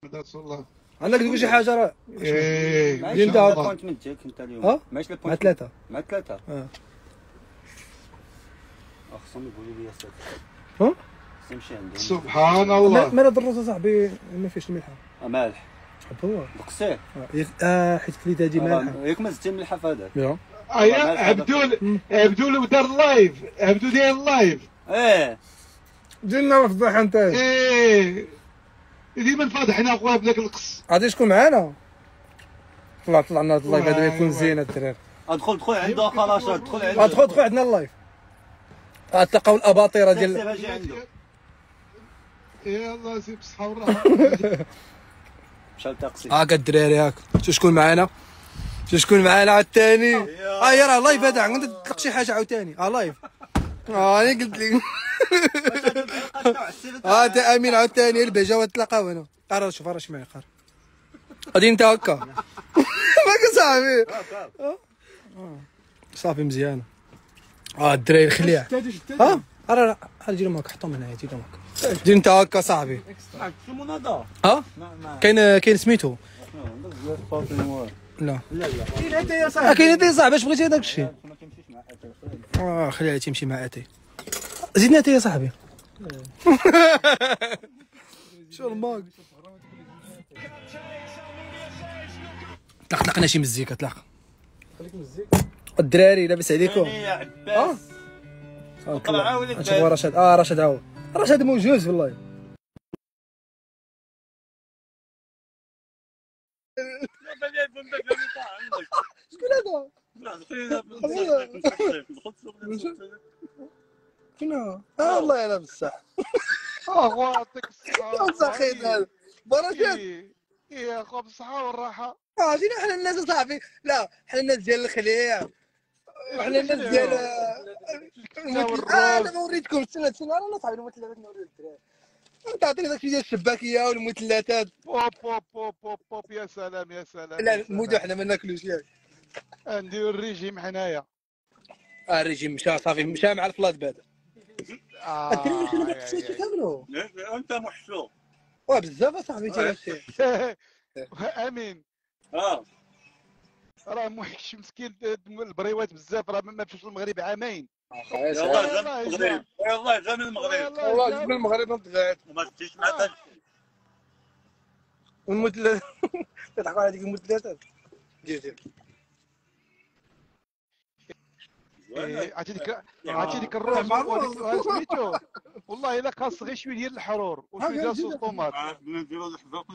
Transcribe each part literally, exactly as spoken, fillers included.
رسول الله. عندك تقول شي حاجه راه ايه معليش انت لا هاكا. البوينتمنت ديالك انت اليوم اه معليش لا مع بوينتمنت ثلاثه مع ثلاثه اه خصهم يقولوا لي ساتر ها نمشي عندهم سبحان الله. مال الدروس اصاحبي ما فيهش الملحه مالح هو دقسيه اه حيت كليت هادي مالحه ياك ما زدتي ملحه في هذاك يا ايا عبدول عبدول دار اللايف، عبدو داير اللايف. ايه ديرنا الفضيحه انت ايه ديما فاضحنا اخويا بذاك القص. غادي تكون معانا طلع طلعنا اللايف هذا واي يكون واي. زين الدراري ادخل دخل عنده خلاص دخل عنده ادخل دخل عندنا اللايف غتلقاو الاباطره ديال سير اجي عنده يلا سير بالصحه والراحه. مشى لتاكسي هاك الدراري هاك شو شكون معانا شو شكون معانا عاوتاني اه يا راه لايف هذا عندك تطلق شي حاجه عاوتاني اه لايف اه انا قلت لك اه انت امين عاوتاني البهجه وتلاقاو هنا راه شوف راه شمعي قار غادي انت هكا ماك صاحبي آه. صافي مزيانه اه الدراري خليها ها راه راه ديرهم هكا حطهم هنايا ديرهم هكا دير انت هكا صاحبي شو مناضه ها كاين كاين سميتو لا لا لا كاين انت يا صاحبي كاين انت يا صاحبي اش بغيتي هذاك الشيء ما تمشيش مع اتاي اه خليها تمشي مع اتي زيدنا اتي يا صاحبي شو الماك طلقنا شي مزيكا طلق خليك مزيكا الدراري لاباس عليكم يا عباس طلع عاود شوف رشاد اه رشاد عاود رشاد موجود والله شكون هذا؟ فينا اه والله انا بصح اخويا يعطيك الصحه. سخيت هذا برشاد ايه يا اخويا بالصحه والراحه. اه جينا حنا الناس صاحبي لا حنا الناس ديال الخليع وحنا الناس ديال اه انا ما وريتكم استنى استنى انا صاحبي المثلثات نوري للدراري انت عطيني داكشي ديال الشباكيه والمثلثات بوب بوب بوب بوب بوب يا سلام يا سلام. لا يا سلام. المدن حنا ما ناكلوش ياك نديرو الريجيم حنايا. اه الريجيم مشى صافي مشى مع الفلات بعد آه الدراري شنو يا- باقي خصو يكملوا انت محشو واه بزاف اصاحبي تي هادشي امين اه راه موحش مسكين البريوات بزاف راه ما مشاش للمغرب عامين. يلاه جا من المغرب يلاه جا من المغرب والله جيت من المغرب نطلعت وما شفتيش مع حتى والمثلث تضحكوا على هذيك المثلثات دير دير إيه، عرفتي ديك عرفتي ديك الروز وهذيك سميتو والله الا خاص غير شويه ديال الحرور وشويه ديال صوص طوماط. نديرو الحفاق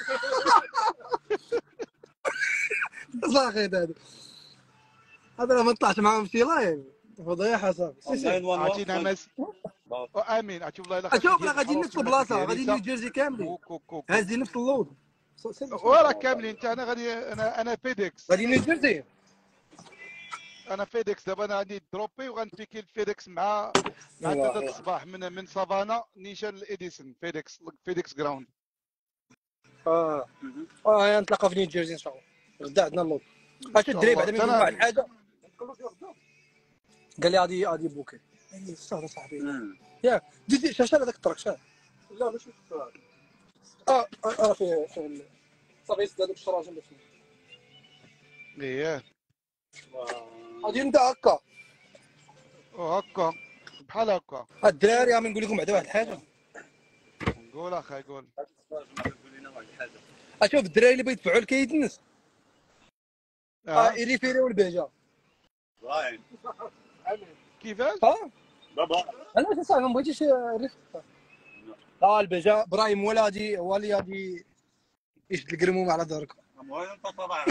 صاحي هذا هذا راه ما طلعت معاهم شي لايف فضيحه صافي سي سي عرفتي نعمس امين عرفتي والله الا شوف راه غادي نفس البلاصه غادي نيو جيرسي كاملين هازين نفس اللود وراه كاملين انت انا غادي انا انا فيديكس غادي نيو جيرسي انا فيديكس دابا انا غادي دروبي وغنبيكي الفيديكس مع مع الله ثلاثة الصباح من من سافانا نيشان لاديسون فيديكس فيديكس جراوند. اه اه نتلاقاو في نيو جيرسي ان شاء الله غدا عندنا اللود اش الدري بعدا من واحد الحاجه قال لي غادي غادي بوكي صافي صاحبي ياك دير شاشه هذاك الطرق شاف لا ماشي اه اه فيه فيه صافي يسد هذوك الشراجم باش اييه غادي نبدا هكا وهكا بحال هكا. الدراري غادي نقول لكم بعدا واحد الحاجه قول اخاي قول. اشوف الدراري اللي بغيت يدفعوا الكيد الناس اه يريفيريو البهجه راين كيفاش؟ اه بابا انا واش صاحبي ما بغيتيش ريف اه البهجه ابراهيم ولا غادي هو اللي غادي يشد القرموم على دارك المهم انت طلع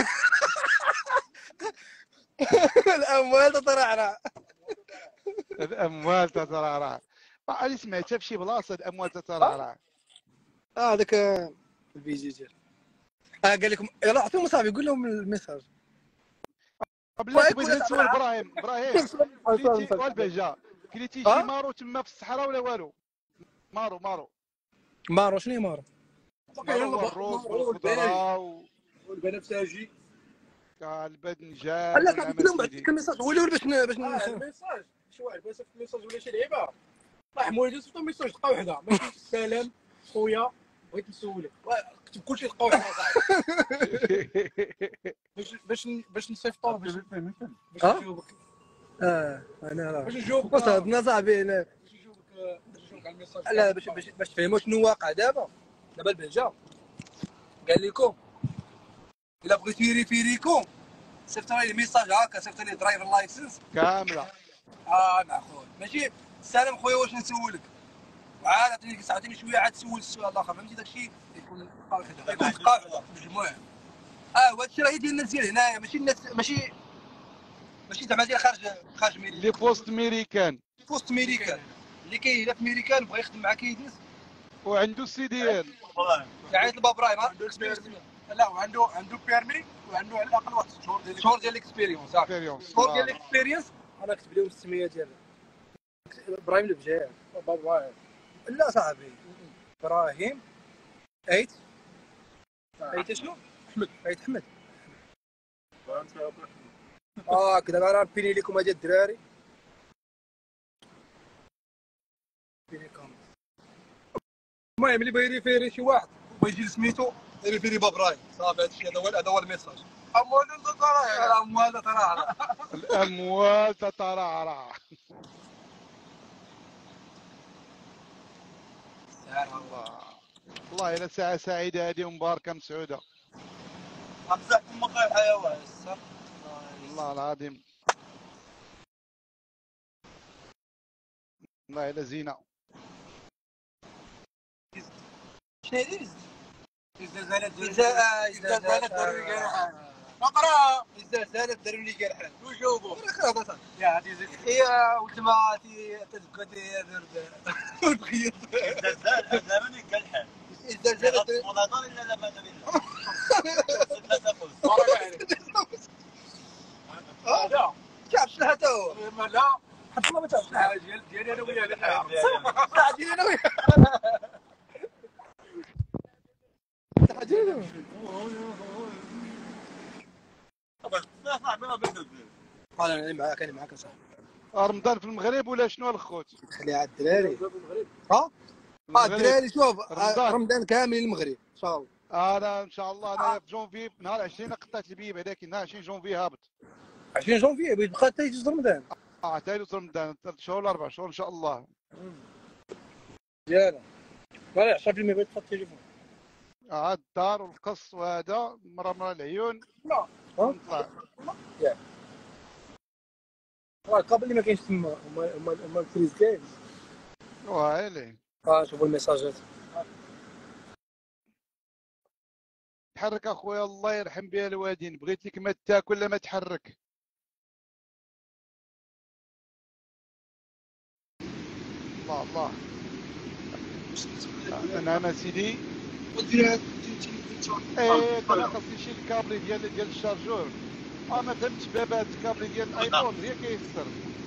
الاموال تترعرع الاموال تترعرع. انا سمعتها في شي بلاصه الاموال تترعرع. اه هذاك الفيديو ديال اه قال لكم يلاه عطيهم صاحبي قول لهم الميساج بلاتي بغيت نسول ابراهيم ابراهيم كليتي والبهجه كليتي شي مارو تما في الصحراء ولا والو؟ مارو مارو مارو شنو هي مارو؟ مارو الروز والخضره والبنفسجي الباذنجان لا صاحبي لهم بعث لك الميساج هو الاول باش باش الميساج شي واحد بغى يصيفط ميساج ولا شي لعيبه راه حمولي صيفط ميساج دقه وحده ماشي السلام خويا بغيت نسولك كتب كلشي تلقاو هنا صاحبي. باش باش باش نصيفطوه باش باش ها؟ نجاوبك اه انا راه باش نجاوبك واش هضنا صاحبي انا باش نجاوبك باش نجاوبك على الميساج. لا باش باش باش تفهموا شنو واقع دابا. دابا البهجه قال لكم الا بغيتو يريفيريكم صيفط لي الميساج هكا، صيفط لي درايفر لايسنس كامله. اه مع خويا ماشي سلام خويا واش نسولك، عاد عطيني عطيني شويه عاد تسول السؤال الاخر فهمتي داكشي يكون قاعده يكون في قاعده مجموعه. اه وهذا الشيء راه ديال الناس ديال هنايا ماشي الناس ماشي ماشي زعما ديال خارج خارج ميريكان. لي بوست ميريكان بوست ميريكان اللي كاين هنا في ميريكان بغى يخدم معاك يديس وعنده السي دي ال. يعيط لباب رايم عنده اكسبيرينس. لا وعنده عنده بيرمي وعنده على الاقل واحد ست شهور ديال شهور ديال الاكسبيريونس. هاك اكسبيريونس. شهور ديال الاكسبيريونس. انا كتب لهم السميه ديال ابراهيم البجاع. بابا. لا صاحبي ابراهيم ايت ايت شنو؟ احمد ايت احمد. اه كذا راه نبيني لكم هاد الدراري بينيكم. المهم اللي بغى يريفيري شي واحد ويجي سميتو يريفيري باب راي صافي. هادشي هذا هو هذا هو الميساج. اموال ترى الاموال ترى الاموال تترعرع. الله والله الى ساعه سعيده هذه ومباركه مسعوده امسحكم مقال الحيوان. والله العظيم. والله الى زينه. شنو هادي؟ إذا زالت إذا زالت ضروري كاين حاجة. اقرا. إذا زالت ضروري كاين حاجة. وجاوبوا. خلاص يا هذه زيد. هي وتماتي تذكرتي درد وتخيط. إذا زاد زمني قال حال. إذا زالت رمضان إلا لا بأس بالله. لا تفوز. اه لا تعرفش حتى هو. لا حتى ما تعرفش الحاجة ديال ديالي انا وياه اللي نعرف. تعديني انا وياك. تعديني صاحبي ما بيدل. انا معاك انا معاك صاحبي. رمضان في المغرب ولا شنو الخوت؟ خليها على الدراري. ها؟ اه الدراري شوف رمضان. رمضان كامل المغرب ان شاء الله. انا ان شاء الله انا في جونفي نهار عشرين قطعت البيب هذاك نهار عشرين جونفي هابط. عشرين جونفي بغيت بقى حتى يجوز رمضان. اه حتى يوصل رمضان ثلاث شهور ولا اربع شهور ان شاء الله. مزيانه. فوالا عشرة بالمية بغيت تحط التليفون. اه الدار والقص وهذا مره مره العيون. لا ونطلع. راه الكابل اللي ما كاينش تما هما هما هما الكريز كاين. ويلي اه شوفوا الميساجات. تحرك اخويا الله يرحم بها الوالدين بغيت لك ما تاكل لا ما تحرك. الله الله. انا انا سيدي ايه انا خاصني شي الكابري ديال ديال الشارجور. اه ما فهمتش بابا هاد الكابري ديال الايفون هي كيفسر.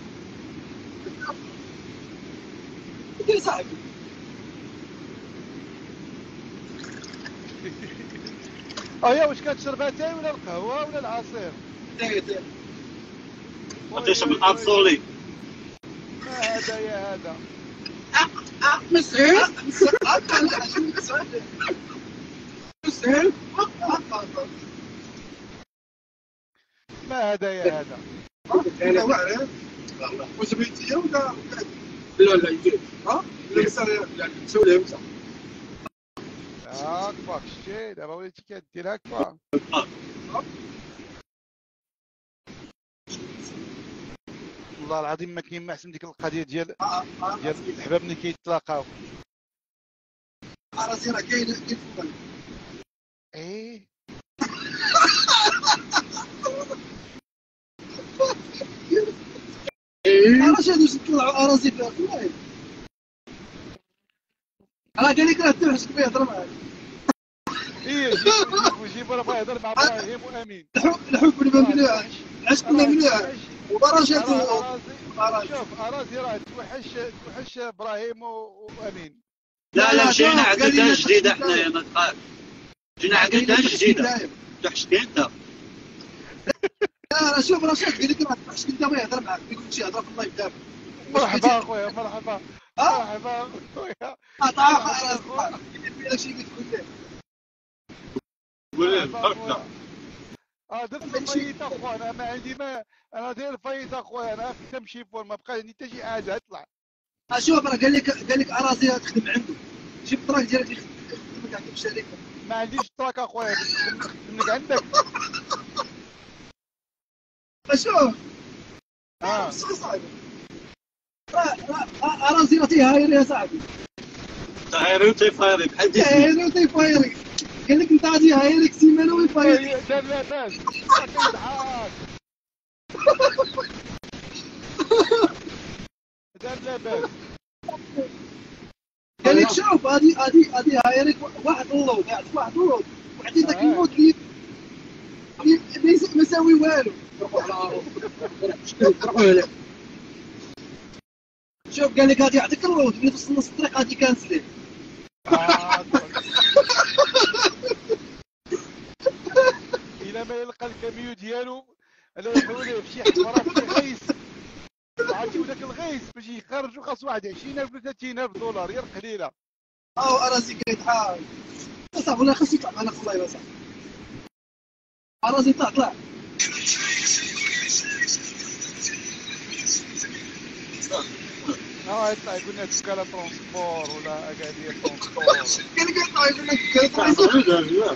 دير صاحبي. اه واش كتشرب اتاي ولا القهوه ولا العصير؟ تشرب الابسولي. ما هذا يا هذا. مسعود مسعود ما هذا يا هذا. انا واعر وزبيتيه ولا لا لا يجي ها اللي صار يعني نسولها وصح. هاكا شتي دابا وليتي كدير هاكا. والله العظيم ما كاين ما احسن ديك القضيه ديال ديال الحباب ملي كيتلاقاو. راسي راه كاين كاين في البلد. ايه علاش هادو يطلعوا اراضي فيها والله. راه قال لك راه تحس بيه يهضر معاك. ايه جيب وجيب راه بغا يهضر مع ابراهيم وامين. الحب اللي ما مليح العشق اللي مليح وبرشات. شوف اراضي راه توحش توحش ابراهيم وامين. لا لا جينا عقدها جديده حنايا ما تخاف. جينا عقدها جديده. تحشتي انت. لا راه شوف راه شاد قال لك راه تحشك انت ما يهضر معاك يقول شي هضره في اللايف دابا. مرحبا اخويا مرحبا مرحبا اخويا. عطاها راسك. قلت لك شي قلت لك اه درت فايت اخويا، انا ما عندي ما انا داير فايت اخويا، انا في تمشي فور ما بقى عندي حتى شي حاجه اطلع. اشوف راه قال لك قال لك اراضي تخدم عنده، جيب التراك ديالك يخدمك عندك في الشركه. ما عنديش تراك اخويا باش نخدم نخدم لك عندك. اشوف اه صاحبي اراضي راه تيهاير يا صاحبي، تهايري وتيفايري بحال ديسني. تيهاير وتيفايري، قال لك انت غادي يهايرك سيمانه ويفايرك. دار لاباس كيضحك دار لاباس. قال لك شوف غادي غادي غادي يهايرك واحد اللوط، يعطيك واحد اللوط وعطي ذاك اللوط اللي ما يساوي والو. شوف قال لك غادي يعطيك اللوط اللي في نص الطريق غادي كانسليه. الى ما يلقى الكاميو ديالو الا يحولوه في شي حفره في غيس، عرفتي وداك الغيس باش يخرجوا خاص واحد عشرين ألف ولا ثلاثين ألف دولار غير قليله. او اراضي كيضحك صافي والله خاصو يطلع معنا والله يا صاحبي. اراضي طلع طلع اه يطلع يقول لنا وكاله ترونسبور ولا اكادير ترونسبور. قال لك يطلع يقول لك كيضحك.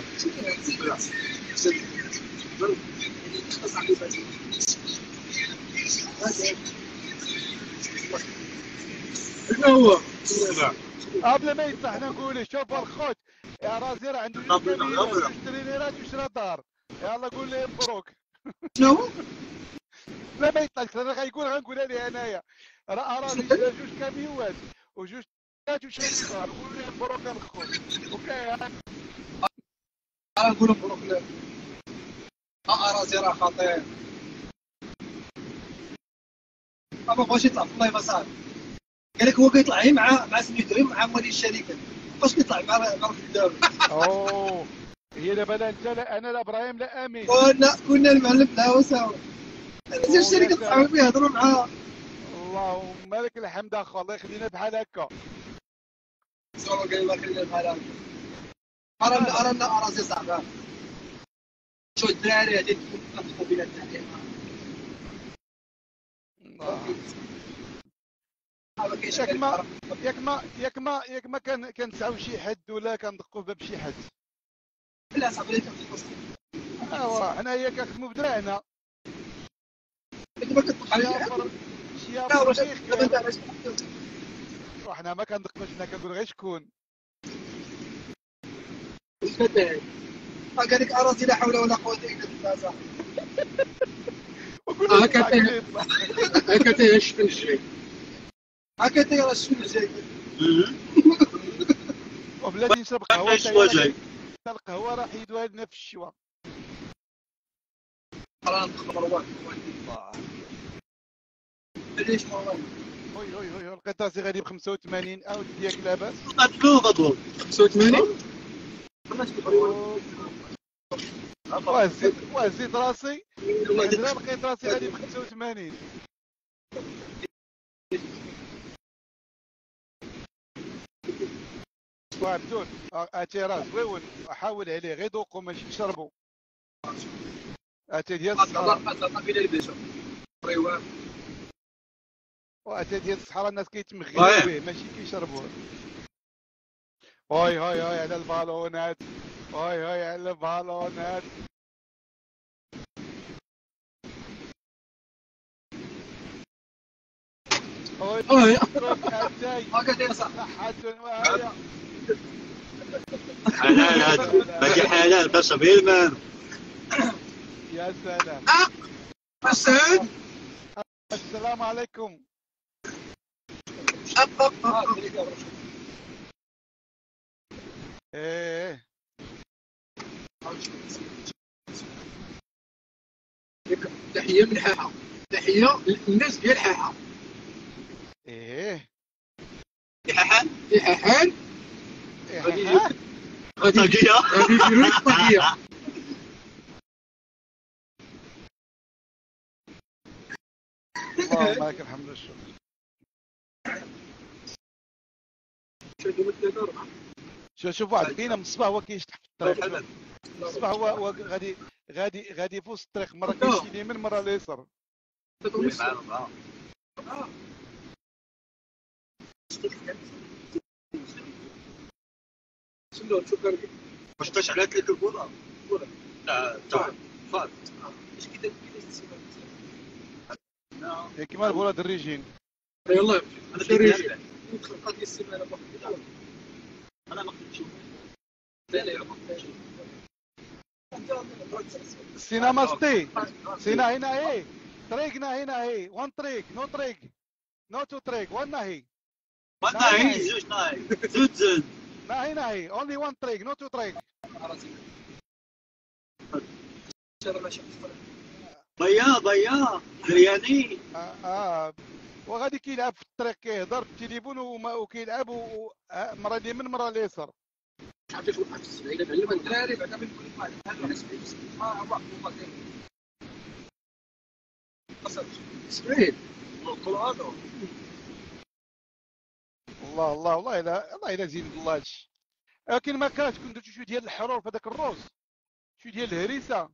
شنو هو؟ قبل ما يطلع حنا نقول شوف الخوت يا رازي راه عنده جوج كاميرات جوج ترينيرات وشرا دار، يلا قول لي مبروك. شنو هو؟ لا ما يطلعش انا غيقول غنقولها ليه انايا، راه رازي شرا جوج كاميوات وجوج ترينيرات وشرا دار، قول لي مبروك الخوت. اوكي نقول مبروك له. اه راسي راه خطير. ما بغاش يطلع في اللايف اصاحبي. قال لك هو كيطلع غير مع مع سميتو مع مولي الشركه، باش كيطلع مع مع الخدام. اوه هي دابا لا انت لا انا لا ابراهيم لا امين. كنا كنا المعلم الهوا سوا. انا الشركه تصاحبوا بها يهضروا معاها. اللهم لك الحمد اخو، الله يخلينا بحال هكا. سوا قال الله يخلينا بحال هكا. ارانا ارانا راسي صاحبي. شو الدراري هذيك كنطبقوا بين التعليم. ياك ما ياك ما ياك ما ياك ما كان كنسعوا شي حد ولا كندقوا باب شي حد. لا صاحبي ايوا حنايا كنخدموا بدراعنا. دابا كتبقى عليا شي افريق وحنا ما كندقوش، حنا كنقول غير شكون. قال لك اراضي لا حول ولا قوه الا بالله صاحبي. هكا هكا تي الشفن الجاي، هكا تي راه الشفن الجاي. وبلاتي نشرب قهوه حتى القهوه راه حيدوها لنا في الشوا. راه نخبر واحد علاش مروان. وي وي وي لقيت راسي غادي ب خمسة وثمانين عاود ديالك لاباس. غتكون غضب خمسة وثمانين واه زيد واه زيد راسي انا لقيت راسي غادي ب خمسة وثمانين. واه بدون اتي راه زويون حاول عليه غير ذوقوا ماشي تشربوا. اتي ديال الصحراء واتي ديال الصحراء الناس كيتمغيو به ماشي كيشربوه. هاي هاي هاي على البالونات، هاي هاي على البالونات. هاي هاكا يا صاحبي وهايا حلال هذا باقي حلال بس بالمان. يا سلام. حسن السلام عليكم. ايه تحيه من حاحه، تحيه للناس ديال حاحه. ايه حاحان حاحان غادي غادي غادي يديروا لك طاقيه. اللهم لك الحمد والشكر. شادو ثلاثة أربعة شوف شوف واحد كاينه من الصباح هو كيشطح في الطريق. من الصباح هو هو غادي غادي غادي في وسط الطريق، مره كيمشي اليمين مره اليسار. شنو شكرا واش تشعلات لك الكره؟ لا تاع فات اش كي داير هي كيما البوله د الريجين. يلاه انا دري ندخل قضيه السيمانه بواحد انا ما كنتش لا لا يعقوب السينما ستي سينا هنا هي طريقنا هنا هي وان طريق نو طريق نو تو طريق وان هي وانا هي زوج ناي زوج زوج لا هنا هي اونلي وان طريق نو تو طريق. ضيا ضيا درياني اه, آه. وغادي كيلعب في الطريق كيهضر بالتليفون وكيلعب مره اليمين مره اليسار. عرفتي واحد السبعين علم الدراري بعدا من كل واحد هذا سبعين ما واحد مقدم سبعين القران الله الله والله الا الله الا زين الله هادشي. لكن ما كانش كون درتو شويه ديال الحرور في هذاك الروز شويه ديال الهريسه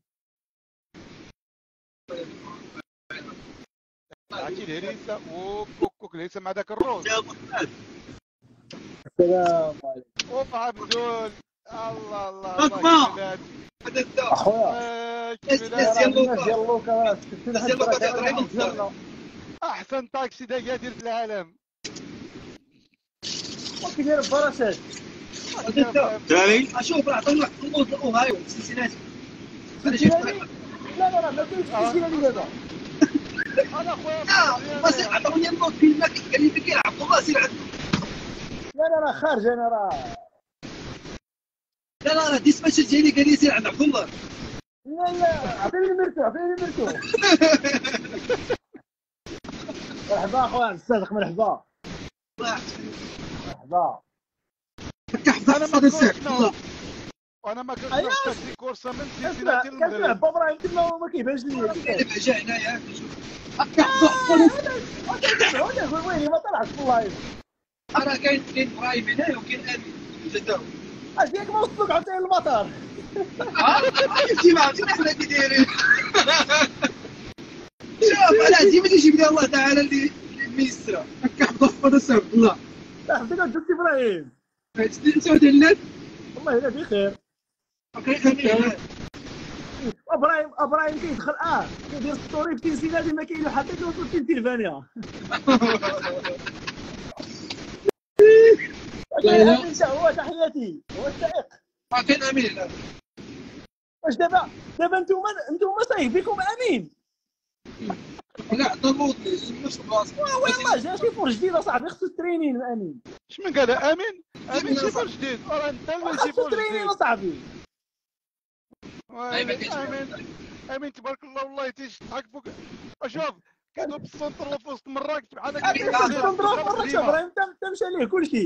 عرفتي الهريسه وكوك كوك الهريسه مع ذاك الروز. السلام عليكم. اوف عبدول الله الله الله الله اخويا كيفاش ديال احسن طاكسي ديال العالم كيدير البراسات. تاني اشوف راه عطوني واحد الخطوط هاي السلسلات. لا لا لا ما كاينش السلسله لي دابا. انا خويا لا بس عطوني النوت في الماك قال لي فين عبد الله سير عنده. لا لا راه خارج انا راه. لا لا راه ديسباتشر ديالي قال لي سير عند عبد الله. لا لا عطيني المرتو عطيني المرتو. مرحبا اخويا الصادق مرحبا. مرحبا. انا ما كنتش وانا ما كنتش نشتري كورسه من سلسله كنلعب المغرب. بابراهيم كما ما كيبانش ليا. جا هنايا شوف ويلي ما طلعش في اللايف. راه كاين كاين ابراهيم هنايا وكاين امين جداو. اش ديك ما وصلوك عاوتاني المطار. عرفتي ما عرفتي حنا كي دايرين. شوف على ديما تيجيب لي الله تعالى اللي ميسره هكا حفظ الصوت الله. لا حفظك دوك ابراهيم. انت ودلت والله الا بخير. ابراهيم ابراهيم كيدخل اه كيدير ستوري في تنسينادي ما كاين حتى كيوصل في تلفانيا. انت هو تحياتي هو السائق. ما كاين امين. واش دابا دابا نتوما نتوما صايب بكم امين. لا ضبوطني نفس البلاصه. والله جا شي فور جديد اصاحبي خصو الترينين امين. شمن قال امين؟ امين شي فور جديد راه انت اللي شي فور الترينين جديد. اصاحبي. امين امين تبارك الله والله تيشحك فوق. شوف كانوا بالسونتر ولا في وسط مراكش بحال هكا. ابراهيم تمشى ليه كلشي.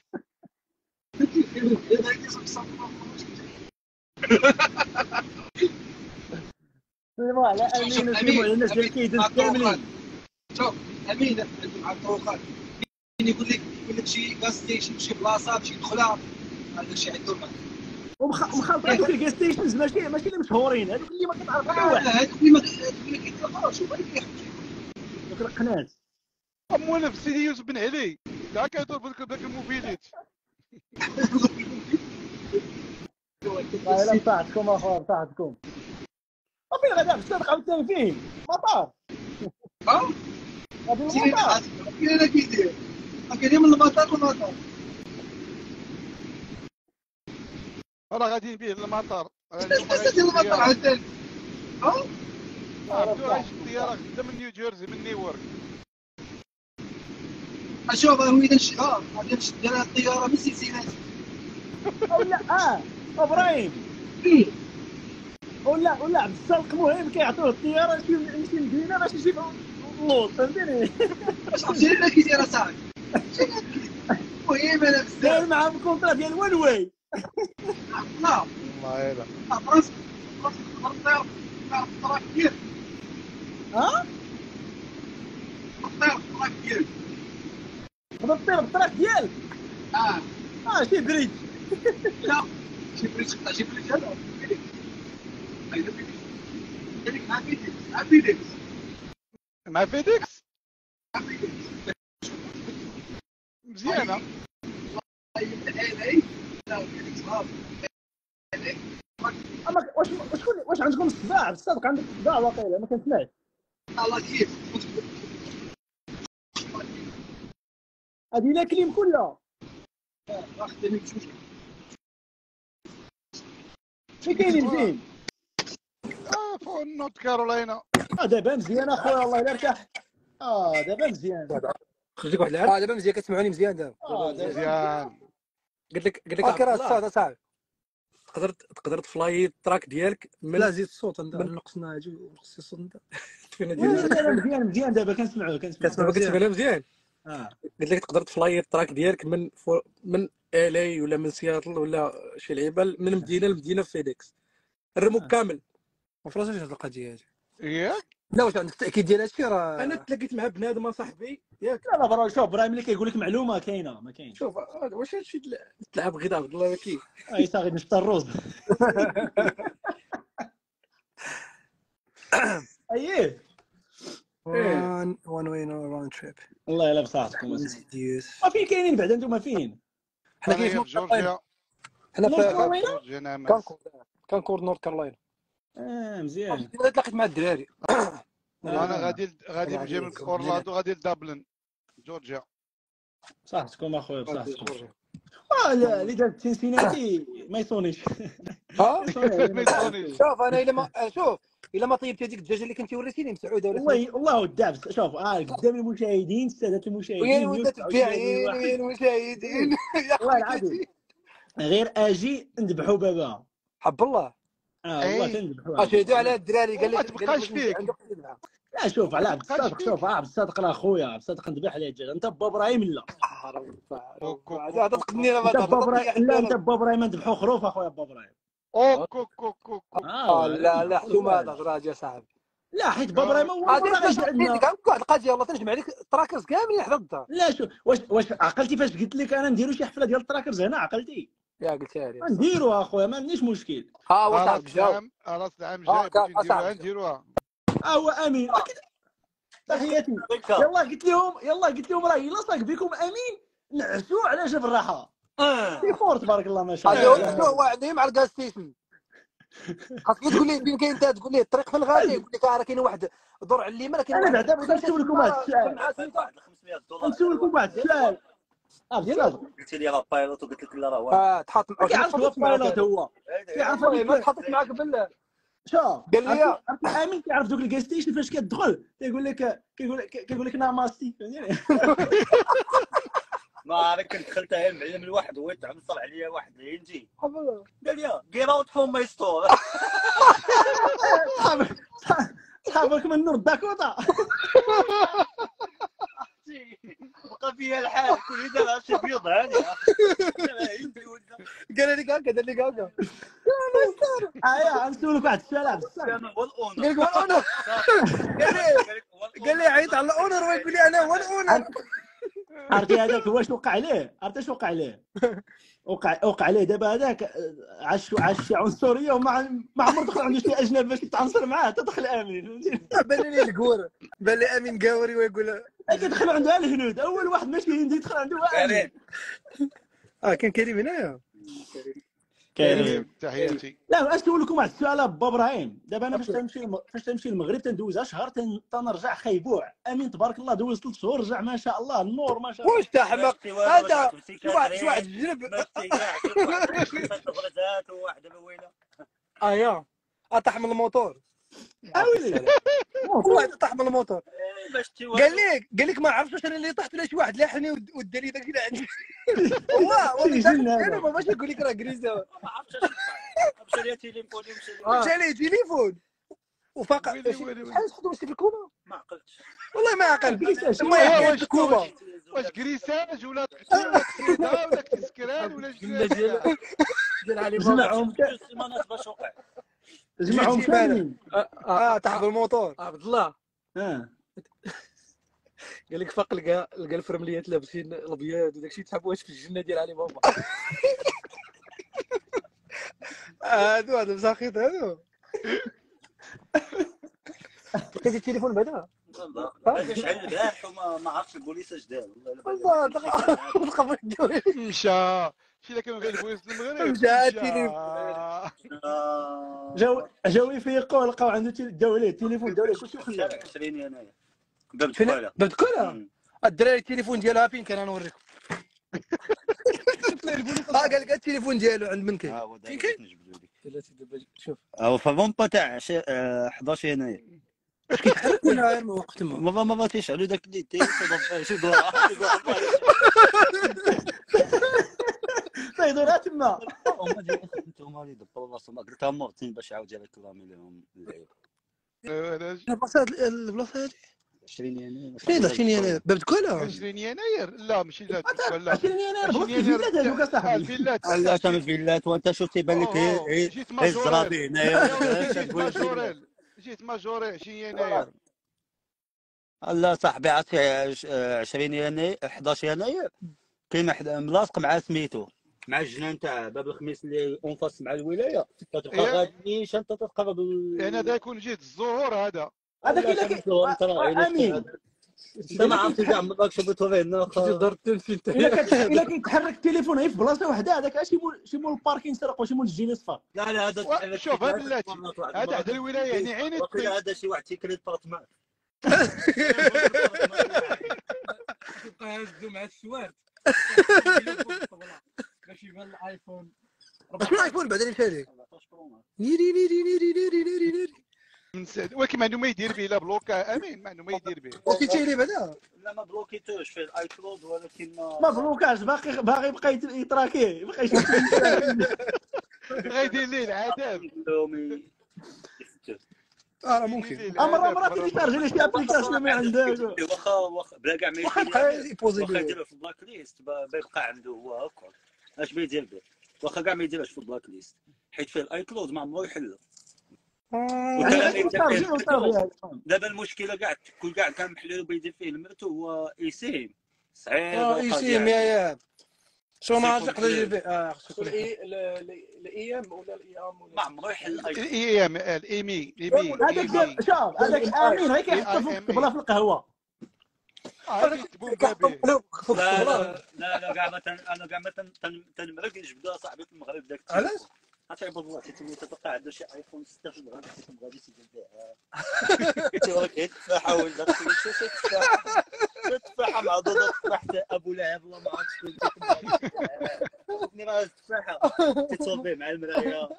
سلموا على امين وسلموا على الناس اللي كيدوز كاملين. شوف امين مع الطرقات يقول لك يقول لك شي غاز ستيشن شي بلاصه باش يدخلها هذاك الشيء عندهم. ومخالطين هذوك الغاز ستيشنز ماشي ماشي اللي مشهورين هذوك اللي ما كتعرف حتى واحد. هذوك اللي ما اللي كيتلاقاوش هما اللي كيحكوا دوك القنات. موالف سيدي يوسف بن علي كاع كيدور بهذاك الموبيليت. والله الا طاحتكم اخويا طاحتكم. وفين غادي الصدق عاوتاني فين؟ مطار. اه غادي المطار. فين انا كيدير؟ كاين من المطار للمطار. راه غاديين به للمطار. بس ديال المطار عاوتاني. اه عرفتو عايش الطياره خدام من نيو جيرسي من نيويورك. اشوف هو اذا شد اه غادي نشد انا الطياره من سلسلات. ولا اه ابراهيم. ولا ولا عبد السلق مهم كيعطوه الطياره يمشي للمدينه باش يجيب اللوط فهمتيني. واش عرفتي انا كيدير اصاحبي. المهم انا بزاف داير معاهم كونطرا ديال وان واي. لا والله الا فرنسا فرنسا الطراف ديال ها؟ الطير الطراف ديال بغا طير بالطراف ديالك. اه اه شي بريد. لا شي بريد شي بريد هذا ايضا فيديكس مع فيديكس مع فيديكس مع فيديكس مع فيديكس مزيانه. طيب الاي لا فيديكس ما اما واش شكون واش عندكم الصداع بالصدق عندك الصداع واقيلا ما كنسمعش الله كيف هذه لا كليم كلها واخد لي بجوج فين كاينين فين اه فوق نورث كارولاينا. اه دابا مزيان اخويا الله الا ارتاح اه دابا مزيان خرجتك واحد العام. اه دابا مزيان كتسمعوني مزيان دابا. اه دابا مزيان. قلت لك قلت لك عبد راه الله الصوت اصاحبي تقدر تقدر تفلاي التراك ديالك من لا زيد الصوت انت من- نقصنا اجي ونقص الصوت انت فين لا ديال لا لا مزيان مزيان دابا كنسمعوه كنسمعوه كتسمع كتسمع مزيان. اه قلت لك تقدر تفلاي التراك ديالك من فو... من الي ولا من سياتل ولا شي لعيبه من مدينه لمدينه في فيديكس الرموك آه. كامل. ما فراسيش هاد القضيه هادي. ياك لا واش عندك التاكيد ديال هادشي راه انا تلاقيت مع بنادم اصاحبي ياك. لا لا برا شوف ابراهيم اللي كيقول لك معلومه كاينه ما كاينش شوف آه، واش هادشي تل- تلعب غير عبد الله ما كاين. اي صاغي نفطر الرز اييه وان وان وين راوند تريب الله يلا بصحتكم أسمع. انسيديوس. ما فين كاينين بعدا انتم فين حنا انا كاينين في في نورث كارولاينا. جورجيا. حنا نورث في كارولاينا؟ جورجيا نعم. كانكور كانكور نورث كارولاينا. اه مزيان انا تلاقيت مع الدراري. وانا آه. غادي غادي طبعاً نجي من عليك. اورلاندو غادي لدبلن جورجيا. بصحتكم اخويا بصحتكم اه لا اللي دار سينسيناتي ما يصونيش ها ما يصونيش. شوف انا الا ما شوف الا ما طيبت هذيك الدجاجه اللي كنتي وريتيني مسعوده ولا والله والله الدعس شوف اه قدام المشاهدين السادة المشاهدين وين مية ولات وتسعة وتسعين البيعين واحد. وين المشاهدين يا والله خويا العظيم غير اجي نذبحوا بابا حب الله اه والله أي. تنذبحوا اشهدوا على الدراري قال وما لك تبقاش فيك. لا شوف على عبد تبقاش الصادق شوف اه عبد الصادق راه خويا عبد الصادق نذبح عليه الدجاج انت با ابراهيم لا هذا تقدني انت با ابراهيم لا انت با ابراهيم نذبحوا خروف اخويا با ابراهيم اوك اوك اوك اوك. اه لا لا حلوم هذا راجع صاحبي لا حيت با ابراهيم هو غادي راه غيجي عندنا كاع واحد القضيه والله تنجمع عليك التراكرز كاملين حدا الدار لا شوف واش واش عقلتي فاش قلت لك انا نديرو شي حفله ديال التراكرز هنا عقلتي يا قلتها لي نديروها اخويا ما عنديش مشكل ها هو راس صاحبك جاوب العام راس العام آه، جاي كا- بغيتي نديروها أصاحبي. نديروها. اه هو امين أكيد. تحياتي يلا قلت لهم يلا قلت لهم راه الا صاق بكم امين نعسوا على جبل الراحه في فور تبارك الله ما شاء هذا الله هو هو واحد مع الغاز ستيشن خاصك تقول ليه فين كاين انت تقول ليه الطريق فين غادي يقول لك راه كاين واحد دور على اليمين كاين انا واحد بعدا بغيت نسولكم واحد السؤال خمسمية دولار نسولكم واحد السؤال اه بالصدق قلت لي راه بايلوت وقلت لك لا راه واحد اه تحط معك كيعرف هو بايلوت هو كيعرف والله ما هذيك تحطت معك بالله شوف قال لي عرفتي- عرفتي امين كيعرف دوك الكاي ستيشن فاش كتدخل كيقول لك كيقول لك كيقول لك ناماستي فهمتيني ما عارف كنت دخلت هي المعلم الواحد هو تعمل صل عليا واحد الهندي قال لي جيت اوت فروم ماي ستور صحابك صحابك من نور داكوتا بقى فيها الحال كل دابا شي بيض هاني قال لي هكا قال لي هكا اه نسولك واحد السؤال عبد الصادق انا هو الاونر قال لك الاونر قال لي قال لي عيط على الاونر ويقول لي انا هو الاونر عرفتي هذاك هو واش وقع عليه عرفتي اش وقع عليه وقع وقع عليه دابا هذاك عاش عاش شي عنصريه وما ما عمر دخل عنده شي اجنبي باش يتعنصر معاه تدخل امين فهمتيني بان لي الكور بان لي امين قاوري ويقول كيدخل عنده الهنود اول واحد ماشي هندي يدخل عنده هو امين اه كان كريم هنايا كريم تحياتي. لا اسولكم واحد السؤال با ابراهيم دابا انا فاش تمشي الم... فاش تمشي المغرب تندوزها شهر تن... تنرجع خيبوع امين تبارك الله دوز ثلاث شهور رجع ما شاء الله النور ما شاء الله واش تحمق هذا شي واحد شي واحد جنب واحد دابا وينه اه يا طاح من الموتور اويلي واحد طاح من الموتور باش قال لك قال لك ما عرفتش واش انا اللي طحت ولا شي واحد لاحني ودار لي داك اللي عندي والله والله انا ما باش نقول لك راه كريزه ما عرفتش مشى لي تيليفوني مشى لي مشى لي تليفون وفاق ويلي ويلي ويلي. شحال تخدم في الكوبا ما عقلتش والله ما عقل كريساج. ما واش يحكي الكوبا واش كريساج ولا تقتيل ولا كسيده ولا كسكران ولا ديال شنو؟ ديال علي جمعهم جوج سيمانات باش وقع جمعهم كاملين اه طاح بالموتور عبد الله اه قال لك فاق لقى لقى الفرمليات لابسين الابيض وداك الشيء تحب واش في الجنه ديال علي بابا هادو هادو مساخيط هادو. لقيتي التليفون بعدا؟ هذا شعل البارح وما ما عرفتش البوليس اش دار والله تلقى في الدوري. مشى شي الا كانوا غير بويس المغرب مشى التليفون. جاو جاو يفيقوا لقاو عنده تيل- داو عليه التليفون داو عليه كلشي وخلاه. عشرين يناير باب فين الدخوله. باب كلها الدراري التليفون ديالها فين كان؟ انا نوريكم. اه قال لك التليفون ديالو عند من كاين؟ ها هو فين دابا كاين؟ نجبدو لك. بلاتي دابا شوف هو فابونبا تاع عش- آه، حداش يناير. واش كيتحرك ولا غير ما وقت ما؟ ما ما ما تيشعلوا داك اللي تيصدم شي دور تيدورها تما. هما ديال انتوما اللي دبروا راسهم قلت لهم مرتين باش يعاود جاب كلامي لهم اللعيبه. البلاصه البلاصه هادي عشرين يناير فين عشرين يناير؟ باب كولا؟ عشرين يناير لا ماشي لا لا عشرين يناير بلاصه عشرين يناير الفيلات هذوك آه، اصاحبي. الفيلات لا تم فيلات وانت شفت تيبان لك أوه، أوه، هي جيت هي الزرابي ماجوريل هنايا جيت ماجوريل جيت ماجوريل عشرين يناير لا صاحبي عرفتي عش- آه، عشرين يناير حداش يناير كاين واحد ملاصق مع سميتو مع الجنان تاع باب الخميس اللي اونفاس مع الولايه كتبقى إيه. غادي نيشان انت تتقرب يعني هذا يكون جيت الظهور هذا هذاك الا كاين امين انت ما عرفتي كاع عمرك شفتو فين دار التلفين الا كت- الا كيتحرك التليفون غير في بلاصه وحده هذاك شي مول شي مول الباركين سرق وشي مول الجيني صفر. لا لا هذا وا- شوف هذا بلاتي هذا عند الولايه يعني عيني وقيل هذا شي واحد تيكري بارتمان تبقى هازو مع السوارت باش يبان الايفون. شنو الايفون بعدا اللي مشى لك؟ نيري نيري نيري نيري نيري نيري من سد ولكن ما عنده ما يدير به لا بلوكا امين ما عنده ما يدير به وكيتي لي بعدا؟ لا ما بلوكيتوش في الاي كلود ولكن ما ما بلوكاش باقي باغي يبقى يت- يتراكيه يبقى يشوف. غيدير ليه العذاب اه ممكن امر مرات يشارجي لي شي ابليكاسيون ما عندهاش. واخا واخا بلا كاع ما واخا يدير يبقى يبوزي واخا بيه. يديرها في البلاك ليست با- بيبقى عنده هو هكا اش بيدير به واخا كاع ما يديرهاش في البلاك ليست حيت فيه الاي كلود ما عمرو يحل يشارجي وصافي. دابا المشكله كاع كل كاع كان محلول بيدير فيه المرتو هو ايسيم صعيب اه يسيم يا يا شو ما عرفت يقدر سيكون يجيب اه الايام ولا الايام ما عمرو يحل الاي الاي ام الايمي الايمي هذاك ديال شوف هذاك امين غير كيحط في الطبله في القهوه. لا لا لا لا كاع مثلا انا كاع مثلا تنمرق نجبدها صاحبي في المغرب داك علاش؟ عرفتي بالله تيتم تتوقع عنده شي ايفون ستة في المغرب تيتم غادي تيدير بها تيوريك غير تفاحه ولا شي شي تفاحه تفاحه مع ضد تفاح ابو لهب والله ما عرفت شكون تيتم راه التفاحه تتصور به مع المرايه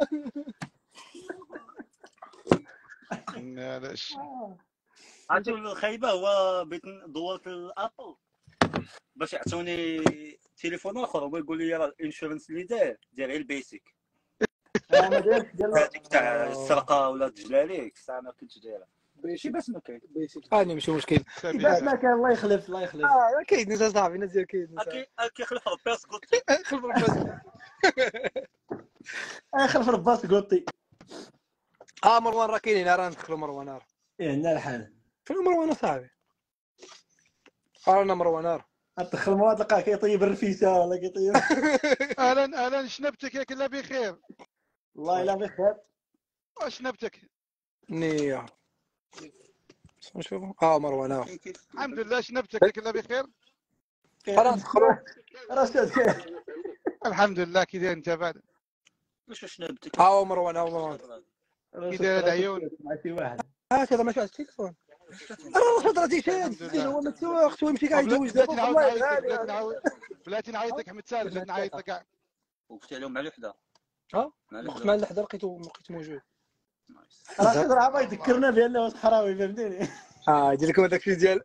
معليش عرفتي الخايبه هو بغيت دورت الابل باش يعطوني تليفون اخر هو يقول لي راه الانشورنس اللي داير داير غير البيسك ما دايرش ديال هذيك تاع السرقه ولا الدجلاليك الساعه ما كنتش دايره شي بس ما كاين هاني ماشي مشكل. لا ما كان الله يخلف الله يخلف. اه كاين ناس صاحبي ناس ديال كاين اكي اكي خلف رباس قلت خلف رباس. اخر في الباص قلتي اه مروان راه كاينين راه ندخلوا مروان راه ايه عندنا الحال. فين مروان صاحبي؟ رانا مروان راه تدخل مواد تلقاه كيطيب الرفيسه ولا كيطيب. اهلا اهلا شنبتك ياك لا بخير والله الا بخير. شنبتك نيه نشوفوا اه مروان راه الحمد لله شنبتك ياك لا بخير راه ندخلوا راه الحمد لله كي داير انت بعد واش واش نبتك اه مروان اه مروان كي داير العيون مع شي واحد. اه هذا ماشي على التليفون راه صدرتي شاد هو متسوق ويمشي كاع يدوز بلاتي دابا نعاود والله نعيط لك غالي. بلاتي نعاود بلاتي نعيط لك احمد سالم بلاتي نعيط لك كاع وقفت عليهم مع الوحده اه مع وقت الوحده مع اللحظه لقيتو لقيت موجود. راه صدر عا يذكرنا بانه صحراوي فهمتيني. اه يدير لكم هذاك الشيء ديال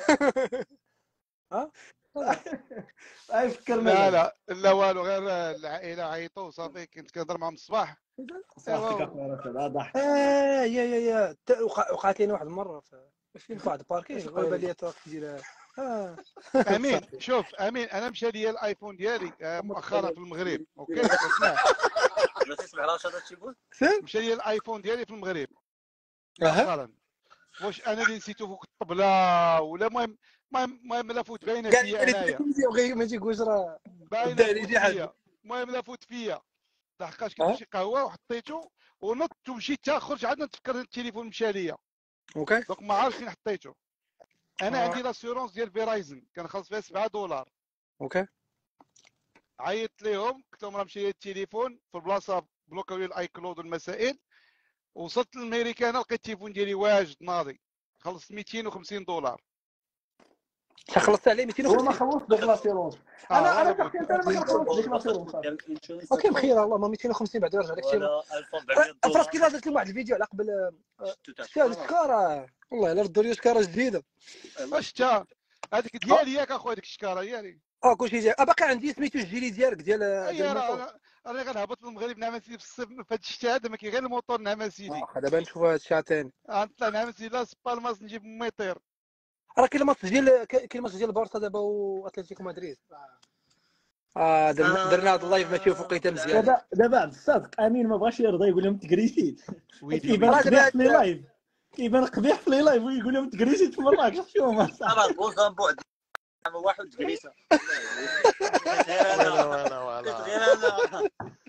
اه يفكرنا. لا لا لا والو غير العائله عيطوا صافي كنت كنهضر معهم الصباح صافي كفاره ضحك. اه يا يا يا تا- وقع- وقعت لنا واحد المره في فين في واحد الباركين قريبه ليا تراك ديال اه امين شوف امين انا مشى لي الايفون ديالي آه، مؤخرا في المغرب اوكي اسمع لا تسمع راشد هادشي يقول مشى لي الايفون ديالي في المغرب اها مؤخرا واش انا اللي نسيتو فوق الطبله ولا المهم المهم المهم لا فوت باينه قال فيا لي انايا غير ما تيقولش راه باينه داري فوت شي حاجة. فيا المهم لا فوت فيا لحقاش كنت شي قهوه وحطيته ونط ومشيت خرج عاد نتفكر التليفون مشى ليا. اوكي دونك ما عارفش فين حطيته. انا آه. عندي لاسيورونس ديال فيرايزن كنخلص فيها سبعة دولار. اوكي عيطت ليهم قلت لهم راه مشى لي التليفون في البلاصه بلوكاو لي الاي كلود والمسائل. وصلت للميريكان لقيت التليفون ديالي واجد ناضي. خلصت مئتين وخمسين دولار. خلصت عليه مئتين هو ما وخمسين. خلصت ديك لاسيرونس. آه، انا ولا انا شخصيا انا ما كنخلصش ديك لاسيرونس. اوكي بخير والله ما مئتين وخمسين بعد يرجع داك الشيء. ولا ألف وأربعمية فراسك دولار كي درت لهم واحد الفيديو على قبل شتو شتا السكاره والله الا ردوا لي سكاره جديده. واش تا هذيك ديالي ياك اخويا ديك الشكاره ديالي. اه كلشي جاي اه باقي عندي سميتو الجيلي ديالك ديال اي ديال راه الموطور. أنا- راني غنهبط للمغرب نعم سيدي في الصيف في هذا الشتا هذا ما كاين غير الموطور نعم سيدي. واخا دابا نشوفوا هاد الشيء ثاني. غنطلع نعم سيدي لاس بالماس نجيب ميطير. راه كاين الماتش ديال كاين الماتش ديال بارسا دابا واتلتيكو مدريد. اه درنا درنا هذا اللايف ماشي في وقيته مزيان. دابا دابا عبد الصادق امين ما بغاش يرضى يقول لهم تكريسيت. ويلي كيبان راه قبيح في لي دابا لايف. كيبان قبيح في لي لايف ويقول لهم تكريسيت في مراكش. شوفوا ما صح. انا بوزامبو عام واحد تكريسه ولا ولا ولا غير انا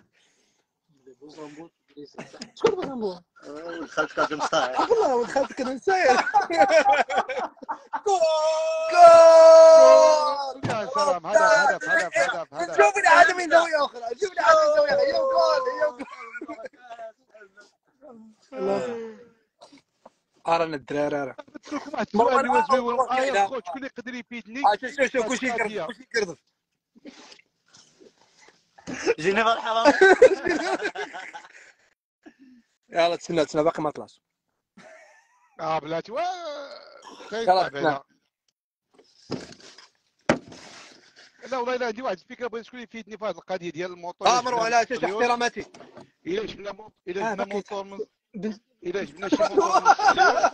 شكون بغا نبوها دخلت كاظم صاحي والله ولد خالتك انا نساير. يا سلام هدف هدف هدف هدف هدف. شوف لي عاد من زاويه اخرى شوف لي عاد من زاويه اخرى. هي وجول هي وجول. ارانا الدراري راه نترككم واحد السؤال اللي هو زوين والله خوت شكون اللي يقدر يفيدني؟ شوف شوف كلشي يكرف كلشي يكرف. جيني مرحبا يلا تسنى تسنى باقي ما طلعش. اه بلاتي وا يلا تسنى. لا والله الا عندي واحد الفكره بغيت شكون يفيدني في هذه القضيه ديال الموطور. اه مروه لا شوف احتراماتي. الا جبنا مو... الا آه، جبنا باقي موطور من بنت الا جبنا شي موطور من السيارة.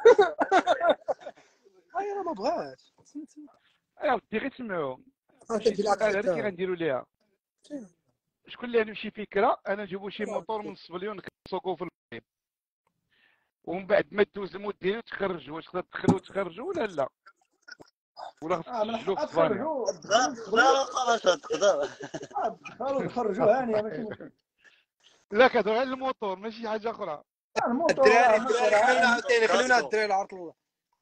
هاي راه ما بغاش. يا ودي غير تسمعوا اه شي تدي سؤال هذا كي لاكسيت. غنديروا ليها. شكون اللي عنده شي فكره انا نجيبوا شي موطور من السبليون نسوقوه في المغرب ومن بعد ما دوز المود ديالو تخرج. واش تقدر تدخلو وتخرجوا ولا لا؟ ولا خصك اه من تسجلو في حق اسبانيا؟ تخرجوا لا خلاص تقدر دخلوا تخرجوا هانيه ماشي مشكل. لا كتهضر على الموطور ماشي حاجه اخرى. الموطور الدراري الدراري خلونا عاوتاني خلونا الدراري عرض الله.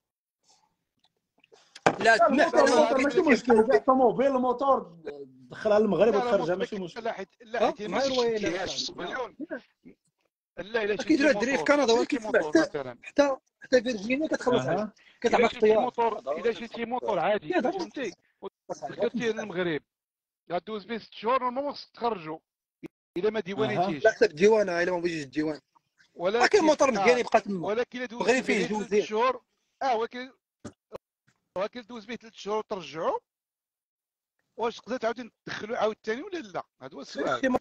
لا سمع الموطور ماشي مشكل. كاع طوموبيل الموتور دخلها للمغرب لا لا وتخرجها موطور ماشي كي- مشكل. لا حيت لا حيت اه ما مع الوين شفتيهاش في السبليون. لا الا شفتي كيديروا الدراري في موطور كندا شفتي ولكن موطور مثلا حتى حتى فيرجينيا كتخلص عليه اها كتلعب الا معك شفتي الطياره. موطور الا شفتي موطور عادي يا دابا فهمتي ودخلتيه للمغرب غدوز به ست شهور نورمالمون خصك تخرجوا الا ما ديوانيتيش. لا حتى الديوان الا ما بغيتيش الديوان. ولكن كاين موطور مزيان آه يبقى تما ولكن دوز المغرب به فيه جو ثلاث مزيان. شهور. اه ولكن ولكن دوز به ثلاث شهور وترجعوا. واش تقدر تعاود تدخلوا عاوتاني ولا لا؟ هذا هو السؤال.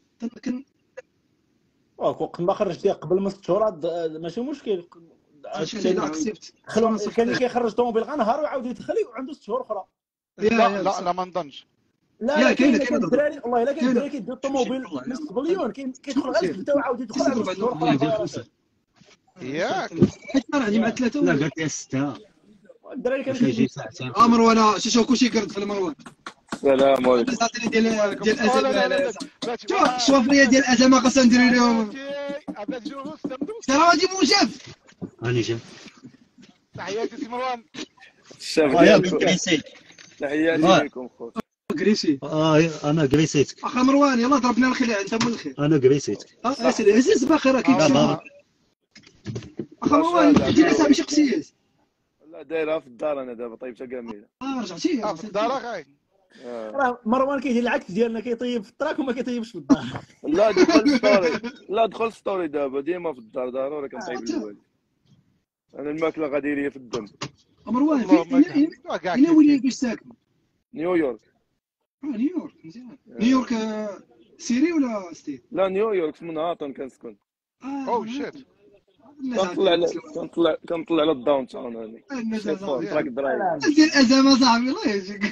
وقت ما خرجتي قبل من ست شهور ماشي مشكل. عرفتي لا اكسبت. كان اللي كيخرج طوموبيل غير نهار ويعاود يدخل وعنده ست شهور اخرى. لا لا لا ما نظنش. لا لا كاين كاين الدراري والله الا كاين الدراري كيديروا الطوموبيل من السبليون كيدخل غير البدا ويعاود يدخل عنده ست شهور اخرى. ياك حيت انا عندي مع ثلاثه لا قالت لي ستة الدراري كانوا باش يجي كيجي ساعتين. اه مروان شو شو كلشي كرد في المروان. السلام عليكم. الساطرين ديال ديال لا لا لا الازمه. لا شوف الشوفريه ديال الازمه خاصنا نديروا لهم. عباد جوروس تمدوس. ترى غادي موجب. راني جا تحياتي سي مروان. الشاف اه ديالكم كريسيت. تحياتي لكم خوت. كريسي اه انا كريسيتك. اخا مروان يلا ضربنا الخليع انت من الخير. انا كريسيتك. اه سيدي عزيز باقي راه كيمشي. دابا اخا مروان دير حساب شي قسيس. لا دايرها في الدار انا دابا طيبتها كامله. اه رجعتي اه في الدار اخاي. راه مروان كيدير العكس ديالنا كيطيب في التراك وما كيطيبش في الدار. لا دخل ستوري لا دخل ستوري دابا ديما في الدار ضروري كنطيب الوالد. انا الماكله غادي ليا في الدم. مروان فين هنا وين فاش ساكن؟ نيويورك. اه نيويورك مزيان. نيويورك سيري ولا ستيت؟ لا نيويورك في منهاتن كنسكن. اوه شيت. كنطلع كنطلع كنطلع على الداون تاون هاني. طراك درايف. ديال الازمه صاحبي الله يهديك.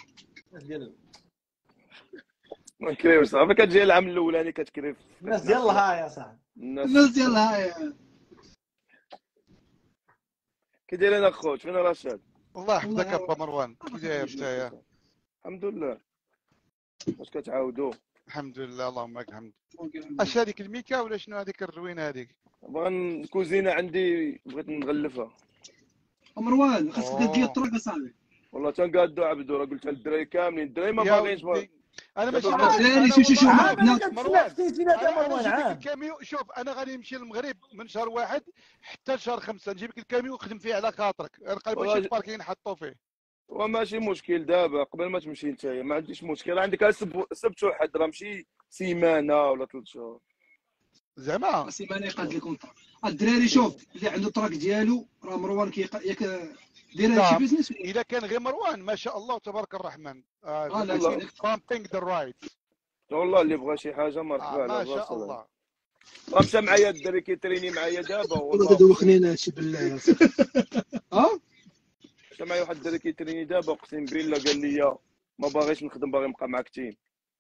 ما كريوش صافي كتجي العام الاولاني كتكريف. الناس ديال الله يا صاحبي. الناس ديال هاي كي داير انا خوت فين رشاد؟ الله يحفظك ابا مروان كي داير نتايا؟ الحمد لله. واش كتعاودوا؟ الحمد لله اللهم لك الحمد. اش هذيك الميكا ولا شنو هذيك الروينه هذيك؟ بغا الكوزينه عندي بغيت نغلفها. مروان خاصك تدير الطرق اصاحبي. والله تنقادو عبدو راه قلتها للدراري كاملين، الدراري ما باغينش. انا ماشي دراري شوف شوف شوف مروان مروان الكاميو. شوف انا غادي نمشي للمغرب من شهر واحد حتى شهر خمسة، نجيب لك الكاميو ونخدم فيه على خاطرك. انا قال شي باركين نحطو فيه وماشي مشكل. دابا قبل ما تمشي نتايا ما عنديش مشكل، عندك السبت وحد راه ماشي سيمانه ولا ثلاث شهور زعما سيمانه يقاد لكم الطرق. الدراري شوف اللي عنده الطراك ديالو راه مروان كيق ياك داير هادشي بيزنس. اذا كان غير مروان ما شاء الله تبارك الرحمن. اه لا بامبينغ ذا رايت والله اللي بغى شي حاجه مرحبا. آه ما شاء الله. راه مشى معايا الدري كيتريني معايا دابا والله دوخنينا هادشي بالله. اه مشى معايا واحد الدري كيتريني دابا اقسم بالله قال لي ما باغيش نخدم باغي نبقى معاك تيم.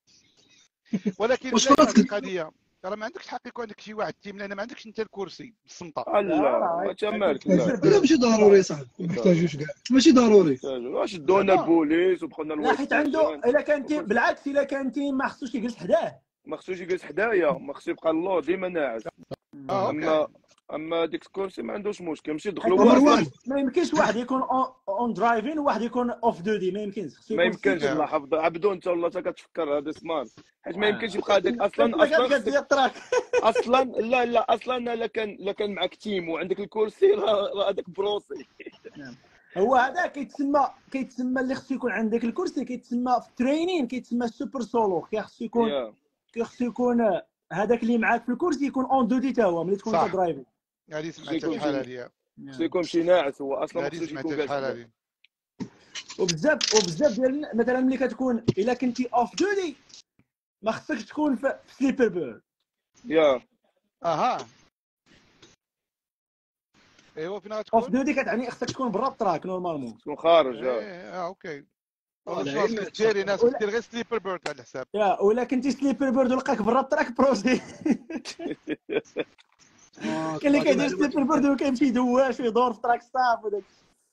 ولكن واش القضيه راه ما عندكش حق يكون عندك شي واحد تيم لان ما عندكش انت الكرسي بالصمطه. لا ما تمالك. لا لا ماشي ضروري صاحبي ما محتاجوش كاع ماشي ضروري. واش دونا البوليس وبقينا لا حيت عنده الا كان تيم بالعكس الا كان تيم ما خصوش يجلس حداه. ما خصوش يجلس حدايا ما خصو يبقى اللور ديما ناعس. آه اما اما ديك الكرسي ما عندوش مشكل. مشي دخلوا مروان ما يمكنش واحد يكون اون درايفين وواحد يكون اوف دودي. ما يمكنش ما يمكنش. الله حفظ عبدو انت والله تا كتفكر هذا سمان حيت ما يمكنش يبقى هذاك اصلا اصلا اصلا لا لا اصلا الا كان لا كان معك تيم وعندك الكرسي راه هذاك بروسي. هو هذا كيتسمى كيتسمى اللي خصو يكون عندك الكرسي كيتسمى في الترينين كيتسمى سوبر سولو. خصو يكون خصو يكون هذاك اللي معاك في الكرسي يكون اون دودي تا هو ملي تكون انت درايفر. هذه سمعت الحاله هذه خصو يكون شي ناعس هو اصلا خصو يكون جالس. وبزاف وبزاف ديال مثلا ملي كتكون الا كنتي اوف دودي ما خصكش تكون في سليبر بيرد. يا اها ايوا فين غتكون اوف دودي كتعني خصك تكون برا التراك نورمالمون تكون خارج. اه اوكي ديري ناس دير غير سليبر بيرد على الحساب. يا ولا كنتي سليبر بيرد ولقاك برا التراك بروسي. كاين اللي كيدير سليبر بيرد وكيمشي يدواش ويدور في تراك ستاف وداك.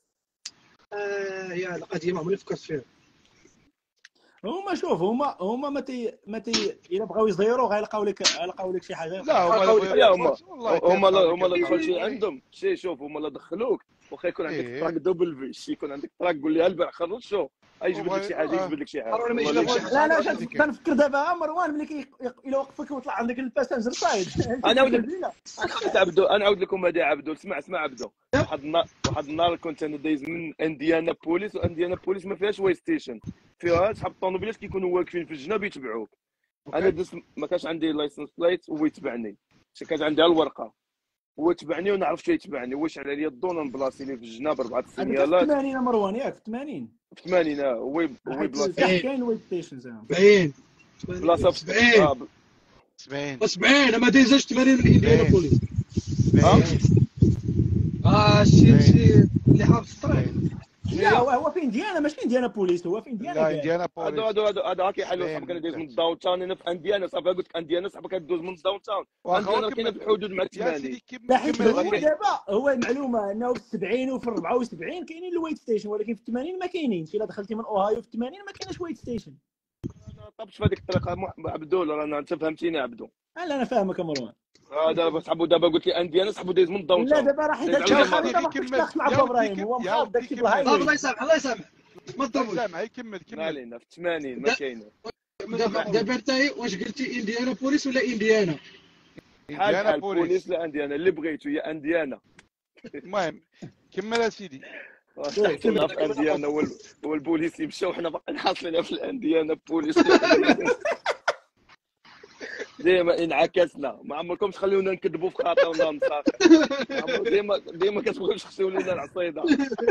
اه يا القضيه ما عمري فكرت فيها. هما شوف هما هما ما تي ما تي الا بغاو يصيروا غيلقاو لك غيلقاو لك شي حاجه. لا هما هما هما هما لا دخل شي عندهم شي. شوف هما لا دخلوك واخا يكون عندك إيه. تراك دوبل في يكون عندك تراك قول لي البارح خرج شو يجبد لك شي حاجه يجبد لك شي حاجه. لا لا كنفكر دابا مروان ملي كي الا وقفك وطلع عندك الباسنجر سايد. انا نعاود انا عبدو انا نعاود لكم هذه عبدو. اسمع اسمع عبدو. واحد النهار واحد النهار كنت انا دايز من انديانا بوليس وانديانا بوليس ما فيهاش واي ستيشن فيها صحاب الطوموبيلات كيكونوا واقفين في الجناب يتبعوك. انا دزت ما كانش عندي لايسنس بلايت وهو يتبعني كانت عندي الورقه هو تبعني ونعرف شو يتبعني واش على لي الدون بلاصيني في الجناب اربعه سينيالات. في ثمانين مروان ياك في ثمانين في ثمانين اه هو هو بلاصه كاين واي ستيشن زعما سبعين بلاصه في سبعين سبعين سبعين ما دايزاش ثمانين الانديانا بوليس. اه اه شي شي اللي حافظ الطريق. لا هو هو في انديانا ماشي انديانا بوليس هو في انديانا. لا انديانا بوليس هادو هادو هادو هادو كيحلوا صاحبك انا دايز من الداون تاون. انا في انديانا صافي قلت لك انديانا صاحبك كدوز من الداون تاون. انديانا كاينه في الحدود مع ثمانين. لا حيت هو دابا هو المعلومه انه في سبعين وفي أربعة وسبعين كاينين الوايت ستيشن ولكن في ثمانين ما كاينينش. الا دخلتي من اوهايو في ثمانين ما كاينش وايت ستيشن. انا طبت في هذيك الطريقه عبدو. لا انت فهمتيني عبدو. لا انا فاهمك مروان. اه دابا صاحبو دابا قلت لي انديانا صاحبو دايز من الداون لا دابا راه حيت هادشي خليك ما خصكش تدخل مع ابراهيم هو مخاض داكشي بالهاي. الله يسامح الله يسامح ما تضربوش. سامع يكمل كمل. علينا في ثمانين ما كاينه. دابا دابا انت واش قلتي انديانا بوليس ولا انديانا؟ بحال بحال بوليس لا انديانا اللي بغيتو يا انديانا. المهم كمل اسيدي. حنا في انديانا هو البوليس يمشى وحنا باقيين حاصلين في الانديانا بوليس. ديما انعكسنا ما عمركمش خليونا نكذبوا في خاطرنا مساخر. ديما ديما كتبغيوش تخسيو لينا العصيده.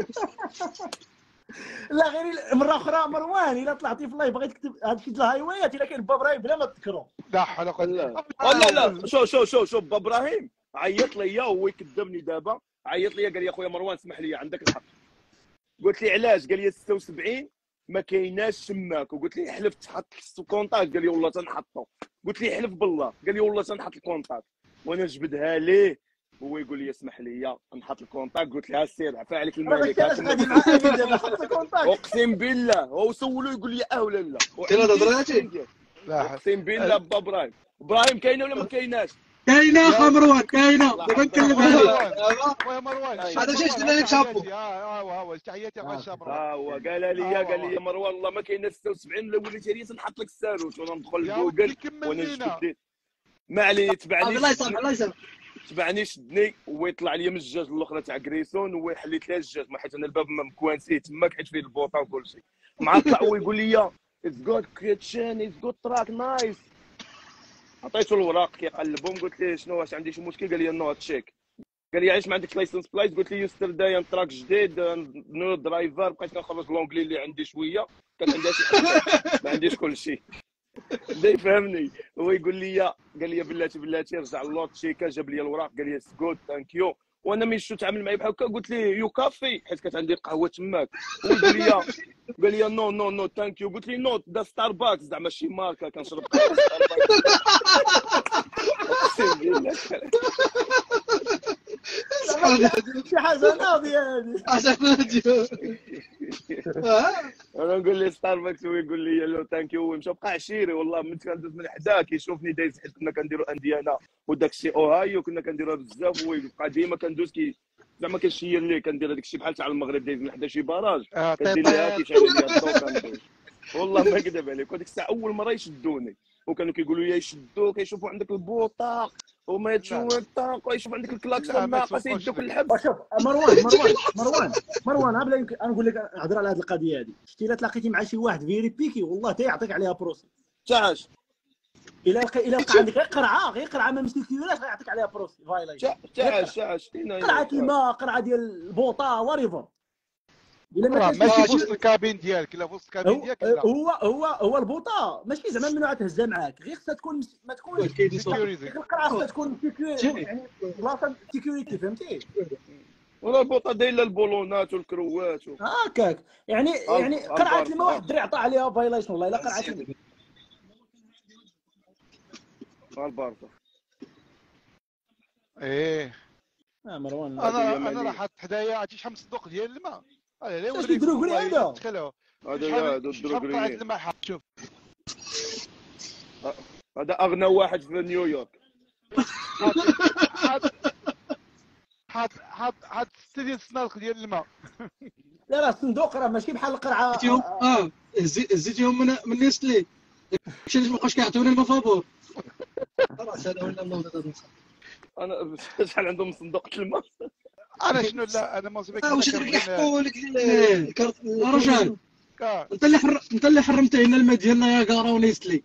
لا غير مره اخرى مروان الا طلعتي في اللايف بغيت تكتب هادشي ديال الهايويات الا كاين با ابراهيم بلا ما تذكروا. لا حول ولا قوه لا لا شوف شوف شوف شوف با ابراهيم عيط ليا وهو يكذبني دابا. عيط ليا قال لي اخويا مروان اسمح لي عندك الحق. قلت لي علاش؟ قال لي ستة وسبعين ما كايناش شماك. وقلت لي حلف تحط الكونطاك. قال لي والله تنحطو. قلت لي حلف بالله. قال لي والله تنحط الكونطاك. وانا نجبدها ليه هو يقول لي اسمح لي نحط الكونطاك. قلت له سير عفا عليك الملك غادي مع امين دابا حط الكونطاك. اقسم بالله هو سولو يقول لي اه ولا لا. ثلاثه دراتي لاحظ اقسم بالله با ابراهيم ابراهيم كاينه ولا ما كايناش؟ كاينه اخا مروان كاينه دابا نكلم عليك خويا مروان هذا شي شفنا لك شابو ها هو تحياتي اخويا مروان ها هو قال لي قال لي مروان والله ما كاينه ستة وسبعين ولا وليت ريت نحط لك الساروت وانا ندخل لجوجل وانا نشد ما عليني تبعني الله يسامح الله يسامح تبعني شدني ويطلع لي من الجاج الاخرى تاع كريسون وحليت لها الجاج ما حيت انا الباب مكوانسيه تما حيت فيه البوطه وكل شيء مع طلع ويقول لي اتس جود كريتشن اتس جود تراك نايس عطيته الوراق كيقلبهم قلت ليه شنو واش عندي شي مشكل قال لي نو تشيك قال لي علاش ما عندكش لايسنس بلايس قلت لي يسترداي تراك جديد نو درايفر بقيت كنخرج لونجلي اللي عندي شويه كان عندها شي حاجه ما عنديش كل شيء بدا يفهمني هو يقول لي قال لي بلاتي بلاتي رجع اللوط تشيكا جاب لي الوراق قال لي سكوت ثانك يو وانا ملي شفتو تعامل معايا بحال هكا قلت ليه يو كافي حيت كانت عندي قهوه تماك ويقول لي قال لي نو نو نو ثانك يو قلت لي نو دا ستاربكس زعما شي ماركه كنشرب قهوه ستاربكس اقسم بالله شي حاجه ناضيه هذه حاجه ناضيه انا نقول لي ستاربكس هو يقول لي لو ثانك يو ومشى بقى عشيري والله من كندوز من حداه كيشوفني دايز حيت كنا كنديروا انديانا وداك الشيء اوهايو كنا كنديروها بزاف ويبقى ديما كندوز كي زعما كنشير ليه كندير هذاك الشيء بحال تاع المغرب دايز من حدا شي باراج كدير ليها كيشعل ليا الضوء كندوز والله ما كذب عليك وديك الساعه اول مره يشدوني وكانوا كيقولوا لي يشدوك يشوفوا عندك البوطه وما تشوف الطاق ويشوف عندك الكلاكسون ناقص يدوك اللحب شوف مروان مروان مروان مروان بلا يمكن نقول لك نهضر على هذه القضيه هذه شتي الا تلاقيتي مع شي واحد فيري بيكي والله تا يعطيك عليها بروسي تعاش الا الا بقى عندك غير قرعه غير قرعه ما مسكيولاش غيعطيك عليها بروسي فايلاي تعاش تعاش قرعه الماء قرعه ديال البوطه وريفر الا ما ماشي في وسط الكابين ديالك لا في وسط الكابين ديالك لا هو هو هو البوطه ماشي زعما ممنوع تهزها معاك غير خصها تكون ما تكونش سيكوريتي القرعه خصها تكون سيكوريتي يعني بلاصه سيكوريتي فهمتي ولا البوطه دايره البولونات والكروات هكاك يعني يعني قرعه الماء واحد الدري عطى عليها فايليشن والله الا قرعه الماء البارطه ايه اه مروان انا انا راه حاط حدايا عرفتي شحال من صندوق ديال الماء هذا لا وريك دروغري هذا هذا هذا الدروغري قاعد الماء حاط شوف هذا اغنى واحد في نيويورك حاط حاط حاط حاط ستة ديال الصناديق ديال الماء لا لا الصندوق راه ماشي بحال القرعه زيتيهم اه زيتيهم من من نيستلي ماشي ما بقاوش كيعطيونا الماء فابور خلاص هذا ولا النوضه انا شحال عندهم صندوق الماء انا شنو لا انا ما سمعت واش اللي كيحطوا لك رجال انت اللي حر... انت اللي حرمت هنا الماء ديالنا يا كارا ونيستلي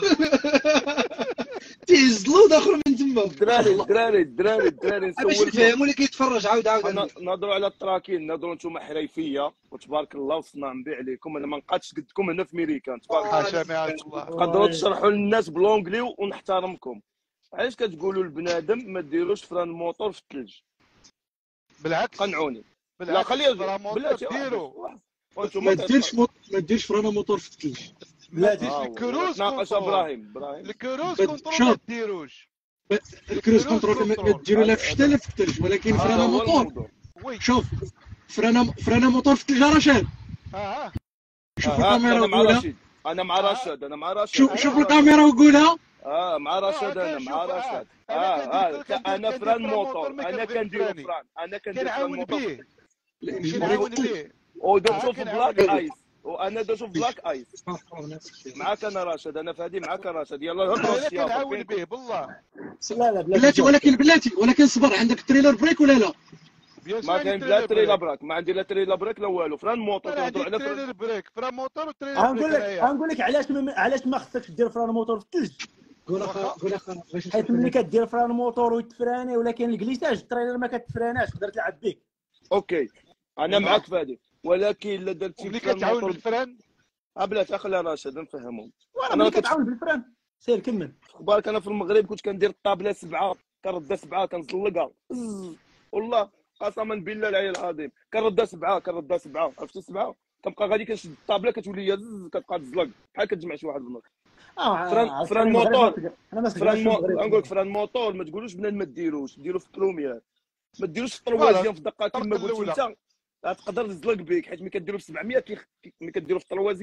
تيزلو داخل من تما الدراري الدراري الدراري الدراري نسولكم نفهموا اللي كيتفرج عاود عاود نهضروا على التراكين نهضروا نتوما حريفيه وتبارك الله وصنع نبيع عليكم انا ما نقادش قدكم هنا في ميريكان تبارك الله الله تقدروا تشرحوا للناس بلونجلي ونحترمكم علاش كتقولوا البنادم ما ديروش فران موطور في الثلج بالعكس قنعوني لا خليه بلاتي ديروا ما ديرش ما ديرش فران موطور في الثلج بلاتي الكروز ناقش ابراهيم ابراهيم الكروز كنترول ما ديروش الكروز كنترول ما ديروا لا في الشتا لا في الثلج ولكن فران موطور شوف فران فران موطور في الثلج راه شاد اه شوف الكاميرا وقولها انا مع رشاد انا مع رشاد شوف شوف الكاميرا وقولها اه مع رشاد انا مع رشاد اه اه انا فران موطور انا كندير فران انا كندير فران موطور كنعاون به ودوك في بلاك ايس وانا دوش في بلاك ايس معاك انا راشد انا فادي معاك راشد يلا هبط كنعاون به بالله لا لا بلاتي ولكن بلاتي ولكن صبر عندك تريلر بريك ولا لا ما كاين لا تريلر بريك ما عندي لا تريلر بريك لا والو فران موطور كنهضروا على تريلر بريك فران موطور وتريلر بريك غنقول لك غنقول لك علاش علاش ما خصكش دير فران موطور في الثلج قول اخا قول اخا حيت ملي كدير فران موطور ويتفراني ولكن الكليساج التريلر ما كتفراناش تقدر تلعب به اوكي انا معاك فادي ولكن الا درتي ملي كتعاون بالفران بلاتي خليها راشد نفهمهم انا ملي كتعاون بالفران سير كمل خبارك انا في المغرب كنت كندير الطابله سبعه كنردها سبعه كنزلقها والله قسما بالله العلي العظيم كنردها سبعه كنردها سبعه عرفتي سبعه كنبقى غادي كنشد الطابله كتولي هي كتبقى تزلق بحال كتجمع شي واحد المرة فران فران موطور فران موطور نقول لك فران موطور ما تقولوش بنادم ما ديروش ديروا في البروميير ما ديروش في الطروازيام في الدقه كما قلتي انت تقدر تزلق بك حيت ملي كديروا ب سبعمية ملي كديروا في الطروازيام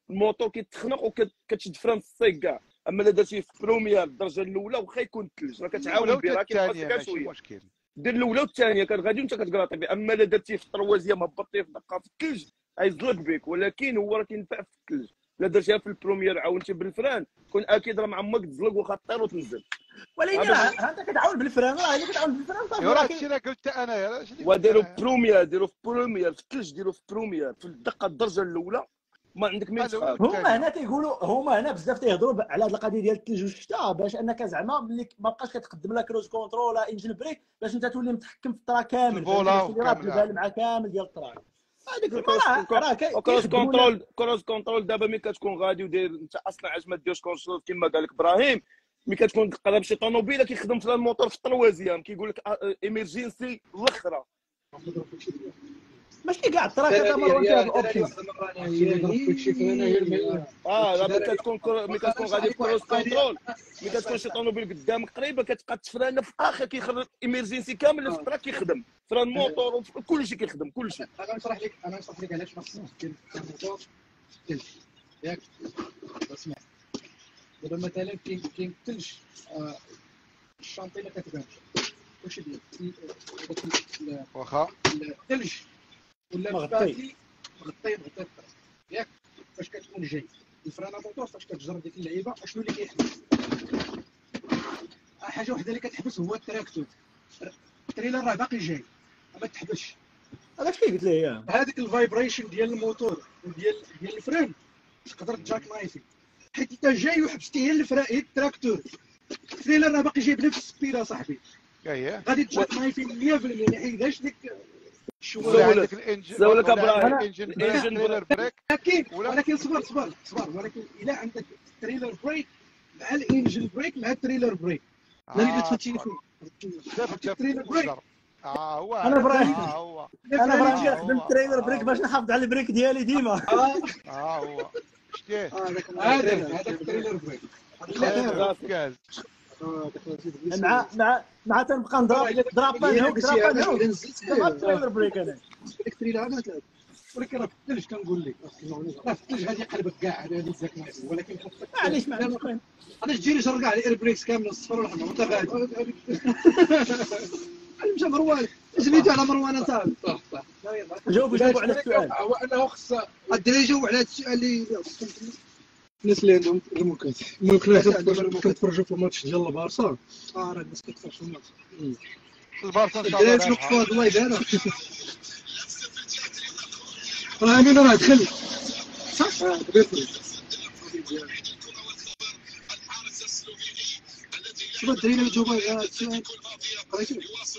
الموتور كيتخنق وكتشد فران الصيك كاع. اما الا درتيه في بروميير الدرجه الاولى واخا يكون الثلج راه كتعاون به، راه كيبقى كاع شويه. مشكل دير الاولى والثانيه كان غادي وانت كتكراطي به. اما الا درتيه في التروازيام هبطتيه في دقه في الثلج غيزلق بك، ولكن هو راه كينفع في الثلج. الا درتيها في البروميير عاونتي بالفران كون اكيد راه مع عمرك تزلق واخا طير وتنزل. ولكن راه انت كتعاون بالفران، راه الا كتعاون بالفران صافي. راه هادشي اللي قلت انا. وديروا بروميير، ديروا في بروميير في الثلج، ديروا في بروميير في الدقه الدرجه الاولى ما عندك ما تخاف. هما هنا تيقولوا هما هنا بزاف تيهضروا على هذه القضيه ديال الثلج والشتاء، باش انك زعما ملي ما بقاش كتقدم لا كروز كونترول ولا انجن بريك، باش انت تولي متحكم في الطرا كامل، تولي راه بالبال مع كامل ديال الطرا. هذيك راه كروز كونترول. كروز كونترول دابا ملي كتكون غادي وداير انت اصلا علاش ما ديرش كونترول كما قال لك ابراهيم، ملي كتكون قرب شي طوموبيله كيخدم في الموتور في التروازيام كيقول لك ايمرجنسي الاخرى. ماشي كاع الطرا كتمر وانت هذا الاوبشن. اه دابا كتكون ملي كتكون غادي في كروز كونترول، ملي كتكون شي طوموبيل قدامك قريبه كتبقى تفرانه في الاخر كيخرج ايمرجنسي كامل في الطرا كيخدم، فران موتور كلشي كيخدم كلشي. انا نشرح لك انا نشرح لك علاش ما خصناش دير الموتور ثلج ياك. اسمع دابا مثلا كاين كاين الثلج الشانطي ما كتبانش كلشي ديال واخا الثلج ولا مغطي مغطي مغطي ياك. فاش كتكون جاي الفرانه موتور فاش كتجر ديك اللعيبه اشنو اللي كيحبس؟ حاجه وحده اللي كتحبس هو التراكتور. التريلر راه باقي جاي ما تحبسش. هذاك اللي قلت ليه هذيك الفايبريشن ديال الموتور وديال ديال الفران تقدر تجاك نايفي حيت انت جاي وحبستي هي الفران هي التراكتور. التريلر راه باقي جاي بنفس السبيد اصاحبي غادي تجاك نايفي مية بالمية ما يحيدهاش ديك شويه. عندك الانجن زولك ابراهيم الانجن تريلر بريك. ولكن ولكن صبر صبر صبر ولكن الا عندك التريلر بريك مع الانجن بريك مع التريلر بريك اللي كتفتيني فيه التريلر بريك. اه هو انا ابراهيم اه هو انا ابراهيم كنخدم التريلر بريك باش نحافظ على البريك ديالي ديما. اه هو شتيه هذا هذاك التريلر بريك كاز مع مع مع تنبقى نضرب ضرب هوك ضرب هوك ما التريلر بريك. انا ديك التريلر انا ولكن راه في الثلج كنقول لك راه في الثلج هذه قلبك كاع هذه ديك ولكن معليش معليش انا تجيني جرى كاع الاير بريكس كامله الصفر والاحمر وانت غادي مشى مروان جريتو على مروان صاحبي. صح صح جاوبوا جاوبوا على السؤال. هو انه خص الدراري يجاوبوا على هذا السؤال اللي الناس اللي عندهم ريموكات. المهم خلينا كنتفرجوا في الماتش ديال البارسا. اه راه الناس كتفرج في الماتش البارسا ان شاء الله الدراري وقفوا هذا الله يبارك. راه امين راه دخل صح بيفرق. شوف الدراري اللي جاوبوا على هذا السؤال قريتو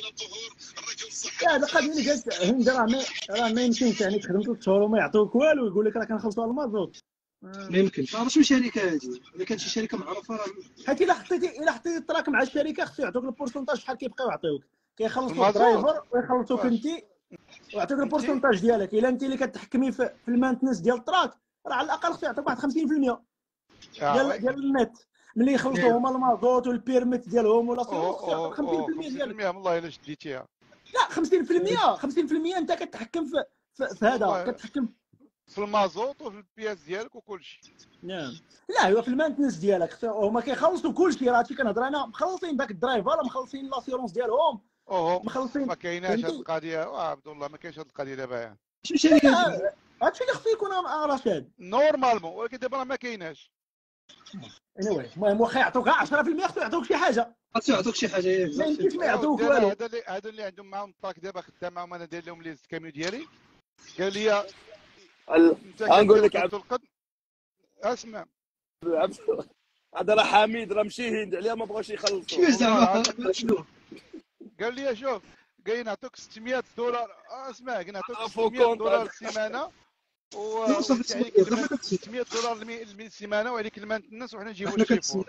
لا هذا قضيه اللي قالت هند راه ما راه ما يمكنش يعني تخدم ثلاث شهور وما يعطوك والو ويقول لك راه كنخلصوا المازوت. ما يمكنش. راه شنو شركه هذه؟ الا كانت شي شركه معروفه راه حيت الا حطيتي الا حطيتي التراك مع الشركه خصو يعطوك البورسونتاج شحال كيبقاو يعطيوك. كيخلصوا الدرايفر ويخلصوك انت ويعطيوك البورسونتاج ديالك. الا انت اللي كتحكمي في, في المانتنس ديال التراك راه على الاقل خصو يعطيك واحد خمسين بالمية ديال ديال النت ملي يخلصوا هما المازوت والبيرميت ديالهم ولا خصو خمسين بالمية ديالك. والله الا شديتيها. لا خمسين بالمية خمسين بالمية انت كتحكم في في, في هذا كتحكم في المازوت وفي البياس ديالك وكلشي. نعم لا هو في المانتنس ديالك هما كيخلصوا كلشي. راه هادشي كنهضر انا مخلصين باك الدرايفر مخلصين لاسيرونس ديالهم مخلصين. ما كايناش هاد القضيه وعبد الله ما كاينش هاد القضيه دابا. شنو شركه هادشي اللي خصو يكون رشاد نورمالمون ولكن دابا راه ما كايناش. anyway المهم واخا يعطوك عشرة بالمية خصو يعطوك شي حاجه. خصو يعطوك شي حاجه ما يمكنش ما يعطوك والو. هذا اللي هذا اللي عندهم معاهم الطاك دابا خدام معاهم انا داير لهم لي كاميو ديالي قال لي غنقول لك عبد القد اسمع هذا راه حميد راه ماشي هند عليها ما بغاش يخلصوا. شنو زعما شنو قال لي شوف قاي نعطوك ستمية دولار. اسمع قاي نعطوك ستمية دولار السيمانه و ستمية دولار السيمانه وعليك المانتنس وحنا نجيبوا الشيفور.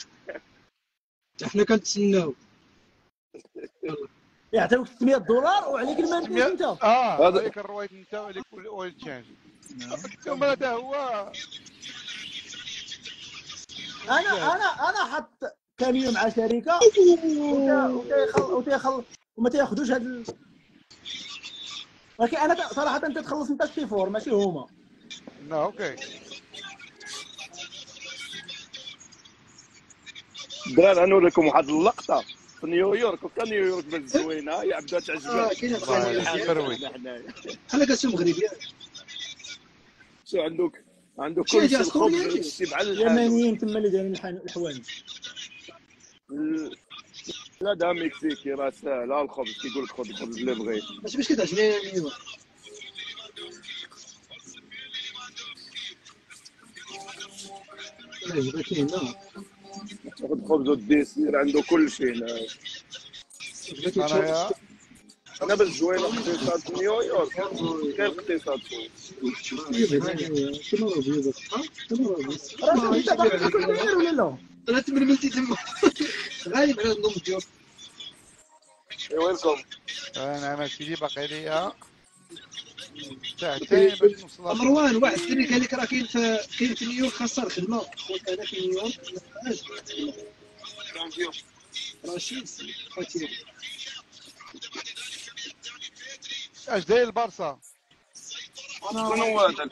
احنا كنتسناو يعطيوك ستمية دولار وعليك المانتنس انت. اه عليك الرويت انت وعليك الاويل تشانج. ثم هذا هو. انا انا انا حط كاميو مع شركه وتيخل وتيخل وما تياخذوش هاد ال... ولكن انا صراحه انت تخلص انت الشيفور ماشي هما. لا اوكي الدراري نوريكم واحد اللقطه في نيويورك، وكان نيويورك بس زوينه يا عبدا تعجبك. اه كاين فروي بحال كاسو مغربي. شو عندك عندك كل شيء، الخبز الشيء بحال اليمنيين تما اللي دايرين الحوانت. لا دا مكسيكي راه ساهل، ها الخبز كيقول لك خذ الخبز اللي بغيت. باش باش كتعجبني نيويورك. عجبتني هنا تاخذ خبز وديسير، عنده كل شيء هنا. انايا انا بس زوينه اقتصاد في نيويورك، كاين اقتصاد فيه. شنو راه بيض شنو راه راه انت باغي تاكل غير ولا لا؟ انا تمرملتي تما غايب على النوم ديالو. ويلكم. انا انا سيدي باقي ليا ساعتين باش نوصل. مروان واحد السيري قال لك راه كاين في كاين في نيويورك خاصها الخدمه. خويا انا في نيويورك رشيد خطير. اش داير البارسا؟ شنو هو هذاك؟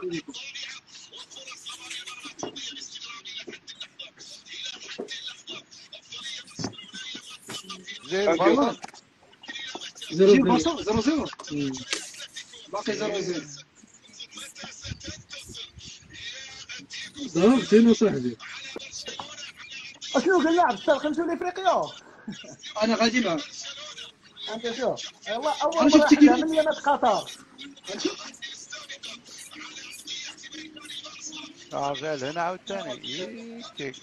داير البارسا زيرو زيرو زيرو زيرو باقي زيرو زيرو. ضربتينا صاحبي. اشنو قال لاعب الشرق نمشيو لافريقيا؟ انا غادي معاك. انت شوف والله اول مره حنا من يامات قطر. اه غال هنا عاوتاني ياك.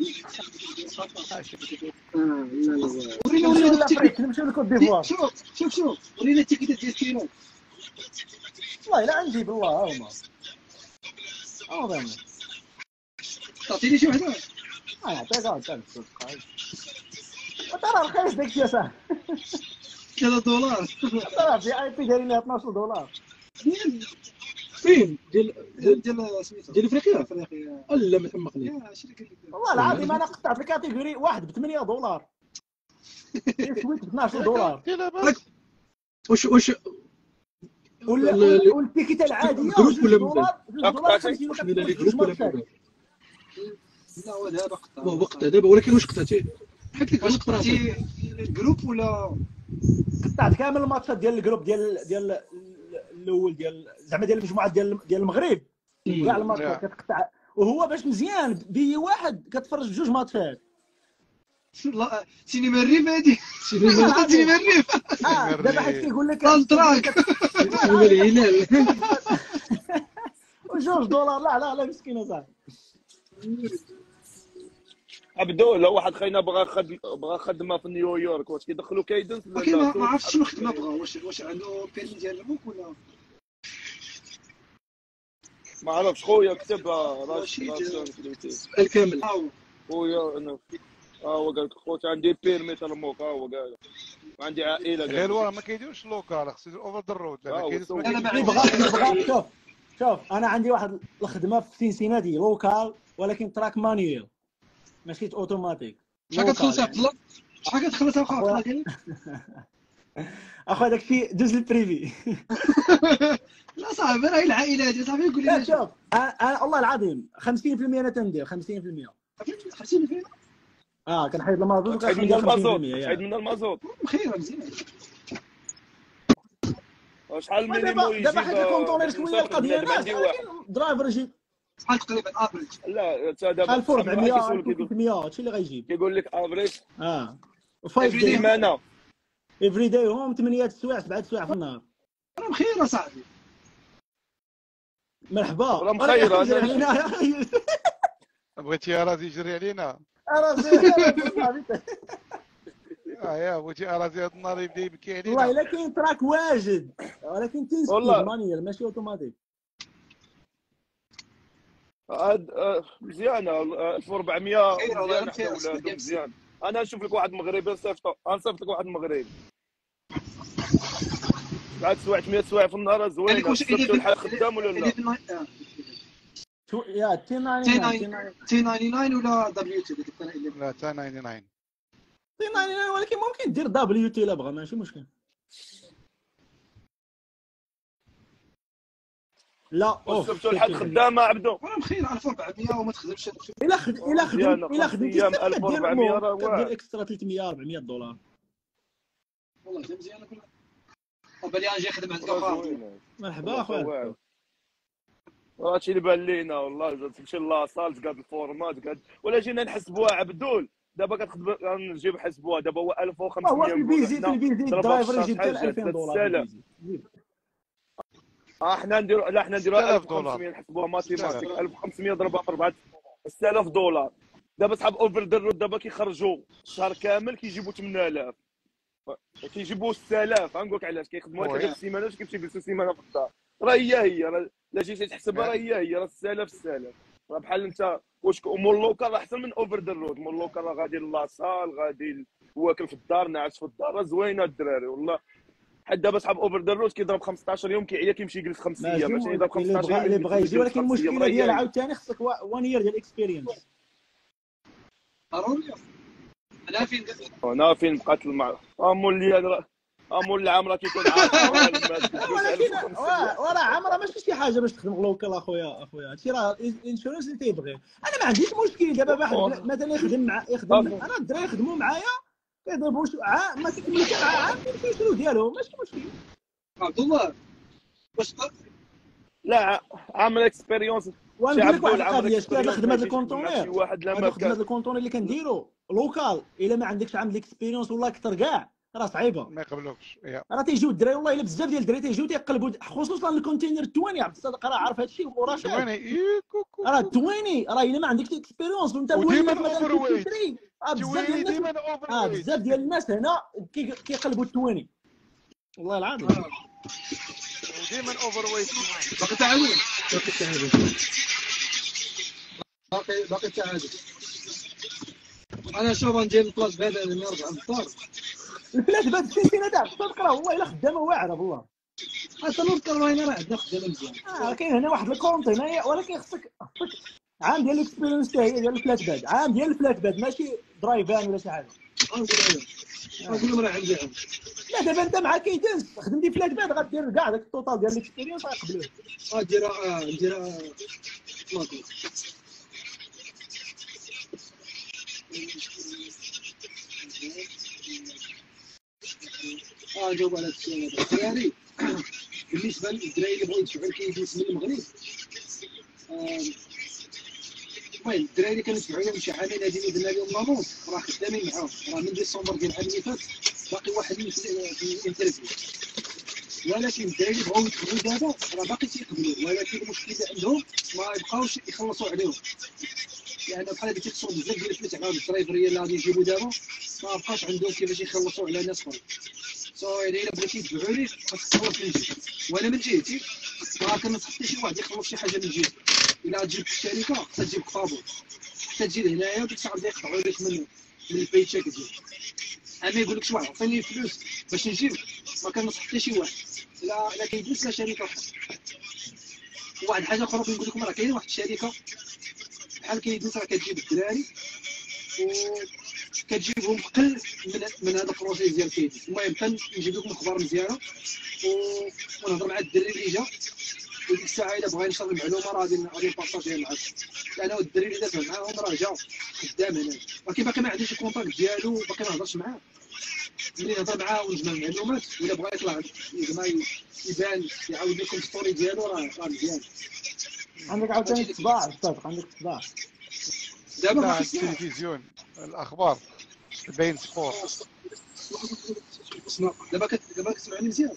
ورينا ورينا لافريك نمشيو لكوت ديفوار. شوف شوف شوف ورينا التيكيتات ديال ستينو. والله الا نجيب الله ها هما. اه فهمت. تعطيني شي وحده. اه نعطيك اه تاع ترى رخيص داك الشيء صاحبي. ثلاثة دولار. ترى في اي بي دايرين لها اثناش دولار. فين ديال ديال ديال سميتو ديال افريقيا. افريقيا لا ما تمقني. والله العظيم انا قطعت الكاتيجوري واحد ب ثمانية دولار. سويت ب اثناش دولار. واش واش ولا والتيكيت العاديه جروب ولا دولار دولار خمسين ولا لا هو دابا قطع. هو قطع دابا ولكن واش قطعتي؟ حيت لك واش قطعتي الجروب ولا قطعت كامل الماتشات ديال الجروب ديال ديال الاول ديال زعما ديال المجموعه ديال ديال المغرب كاع الماتشات كتقطع. وهو باش مزيان بي واحد كتفرج بجوج ماتشات. لا سينما الريف هادي سينما سينما الريف. اه دابا حيت كيقول لك التراك الهلال وجوج دولار. لا لا لا مسكينه صاحبي. عبدو لو واحد خاينا بغا خد بغا خدمه في نيويورك، واش كيدخلوا كايدنس ولا لا؟ ما عرفتش شنو خدمه بغا. واش واش عنده بيرمي ديال البوك ولا ما عرفتش. خويا كتب رشيد الكامل. خويا انا ها هو قال لك خويا عندي بيرمي تاع الموك. ها هو قال عندي عائله. غير وراه ما كيديروش لوكال، خصو يدير اوفر ذا رود. انا ما بغا. شوف شوف انا عندي واحد الخدمه في سينسيناتي لوكال ولكن تراك مانيوال ماشي اوتوماتيك. شحال كتخلص عبد الله؟ شحال كتخلص اخويا ديالك؟ اخويا داكشي دوز البريفي. لا صاحبي راه العائله هادي صاحبي يقول لي شوف انا الله العظيم خمسين بالمية انا تندير خمسين بالمية. خمسين بالمية اه كنحيد المازوت وكنحيد من المازوت. حيد من المازوت مخير مزيان. شحال المينيموم يجيب؟ دابا حيت الكونطونير شويه القضيه ناس ولكن درايفر يجيب شحال تقريبا افريج؟ لا انت دابا ألف وأربعمية ألف وثلاثمية هادشي اللي غيجيب. كيقول لك افريج. اه افري سيمانه افري داي هوم ثمانية السوايع سبعة السوايع في النهار. راه مخير صاحبي. مرحبا راه مخير. بغيتي اراضي يجري علينا. اراضي اه يا بغيتي اراضي هاد النهار يبدا يبكي علينا. والله الا كاين تراك واجد ولكن تنسكيز مانيال ماشي اوتوماتيك. هاد مزيانه ألف وأربعمية مزيان حتى ولادو مزيان. انا نشوف لك واحد مغربي نصيفطو غنصيفط لك واحد مغربي بعد سوايع ثمانية سوايع في النهار زوينه. صيفطو الحال خدام ولا لا؟ يا تي تسعة وتسعين ولا دبليو تي؟ لا تسعة وتسعين تي تسعة وتسعين ولكن ممكن دير دبليو تي الا بغا ماشي مشكل. لا والسبت والحد خدامه عبدو. وانا مخيل ألف وأربعمية وما تخدمش. الا خد الا خدم الا خدمتي ايام ألف وأربعمية راه كدير اكسترا ثلاثمية أربعمية دولار. والله زي مزيانه كلها. وبالي نجي نخدم عندك اخويا. مرحبا اخويا. هادشي اللي بان لينا والله. تمشي لاصال تقاد الفورمات تقاد ولا جينا نحسبوها عبدول. دابا كتخدم نجيب حسبوها دابا هو ألف وخمسمية. هو في الفيزيت في الفيزيت الدرايفر يجيب حتى ألفين دولار. اه حنا نديرو لا حنا نديروها ألف وخمسمية نحسبوها ماتيماتيك. ألف وخمسمية ضربها في أربعة ستة آلاف دولار. دابا صحاب اوفر ذا رود دابا كيخرجوا الشهر كامل كيجيبوا ثمانية آلاف كيجيبوا ستة آلاف. غنقول لك علاش كيخدموا ثلاث سيمانات كيمشي يجلسوا سيمانه في الدار. راه هي هي راه لا جيتي تحسبها راه هي هي راه ستة آلاف ستة آلاف. راه بحال انت واش مول لوكال راه احسن من اوفر ذا رود. مول لوكال راه غادي لاصال غادي واكل في الدار ناعس في الدار راه زوينه الدراري والله. حد دابا صحاب اوفر ذا رود كيضرب خمسطاش يوم كيعيا كيمشي يجلس خمس ايام ماشي يضرب خمسطاش يوم اللي بغا يجي. ولكن المشكله ديال عاوتاني خصك وان يير ديال الاكسبيرينس. ضروري انا فين انا فين بقات المع امول لي هذا امول العام راه كيكون عارف. وراه عام راه ماشي شي حاجه باش تخدم لوكال اخويا اخويا هادشي راه الانشورنس اللي تيبغي. انا ما عنديش مشكل دابا واحد مثلا يخدم مع يخدم انا الدراري يخدموا معايا كيضربوا عام ما كيكملش عام كيشرو ديالهم ماشي مشكل. عبد الله واش لا عامل اكسبيريونس. ونقول لك واحد القضيه شتي هاد الخدمه ديال الكونتونير واحد الخدمه ديال الكونتونير اللي كنديرو لوكال الا ما عندكش عام الاكسبيريونس ولا اكثر كاع راه صعيبه ما يقبلوكش. راه تيجيو الدراري والله الا بزاف ديال الدراري تيجيو تيقلبوا خصوصا الكونتينر عشرين. عبد الصادق راه عارف هادشي ورشاد عشرين راه عشرين راه الا ما عندكش اكسبيريونس وانت وديما اوفر ويت بزاف ديال الناس اه بزاف ديال الناس هنا كيقلبوا عشرين والله العظيم وديما اوفر ويت. باقي تعاود باقي تعاود باقي باقي تعاود. انا شوف ندير البلاص بعدا نرجع للدار. البلاد بهاد السلسله تاع الصدق راه والله الا خدامه واعره بالله. حتى نور كارولينا راه عندنا خدامه مزيان. اه كاين هنا واحد الكونتينر ولكن خصك خصك عام ديال الاكسبيرينس تاع هي ديال الفلات باد. عام ديال الفلات باد ماشي درايفان ولا شي حاجه. نقول لهم راه عندي عام. لا دابا انت مع كيدنس خدمتي فلات باد غدير كاع داك التوتال ديال الاكسبيرينس غيقبلوه. اه ديرها نديرها ماكو. اه جاوب على السؤال هذا الدراري. بالنسبه للدراري اللي بغاو يدفعوا الكيدنس من المغرب المهم الدراري اللي كانوا يدفعوا لهم شي عامين هادي اللي درنا لهم لامونس راه خدامين معاهم. راه من ديسمبر ديال العام اللي فات باقي واحد في الانترفيو. ولكن الدراري اللي بغاو يدخلوا دابا راه باقي تيقبلوا. ولكن المشكل عندهم ما يبقاوش يخلصوا عليهم لان يعني بحال هادي تيخصو بزاف ديال الفلوس على الدرايفريه اللي غادي يجيبوا دابا ما بقاش عندهم كيفاش يخلصوا على ناس اخرين. سو يعني الا بغيتي تدفعوا لي خاصك تخلص من جهتي وانا من جهتي ما كننصح حتى شي واحد يخلص شي حاجه من جهتي. الا غتجيب الشركه خاصها تجيب طابور حتى تجي لهنايا وديك الساعه غادي يقطعوا لك من من البيتشيك ديالك. اما يقول لك شي واحد عطيني الفلوس باش نجيب ما كننصح حتى شي واحد لا لا كيدوز لا شركه اخرى. وواحد الحاجه اخرى بغيت نقول لكم راه كاينه واحد الشركه بحال كيدوز راه كتجيب الدراري وكتجيبهم قل من من هذا البروسيس ديال كيدوز. المهم كنجيب لكم اخبار مزيانه ونهضر مع الدري اللي جا وديك الساعه الا بغا ينشر المعلومه راه غادي غادي نبارطاجيها معاك لانه الدري اللي دافع معاهم راه جا خدام هنا ولكن باقي ما عنديش الكونتاكت ديالو باقي ما هضرش معاه. ملي نهضر معاه ونجمع المعلومات ولا بغا يطلع زعما يبان يعاود لكم ستوري ديالو راه راه مزيان. عندك عاوتاني الصباع صافي عندك الصباع دابا التلفزيون الاخبار باين سبور دابا دابا كتسمعني مزيان.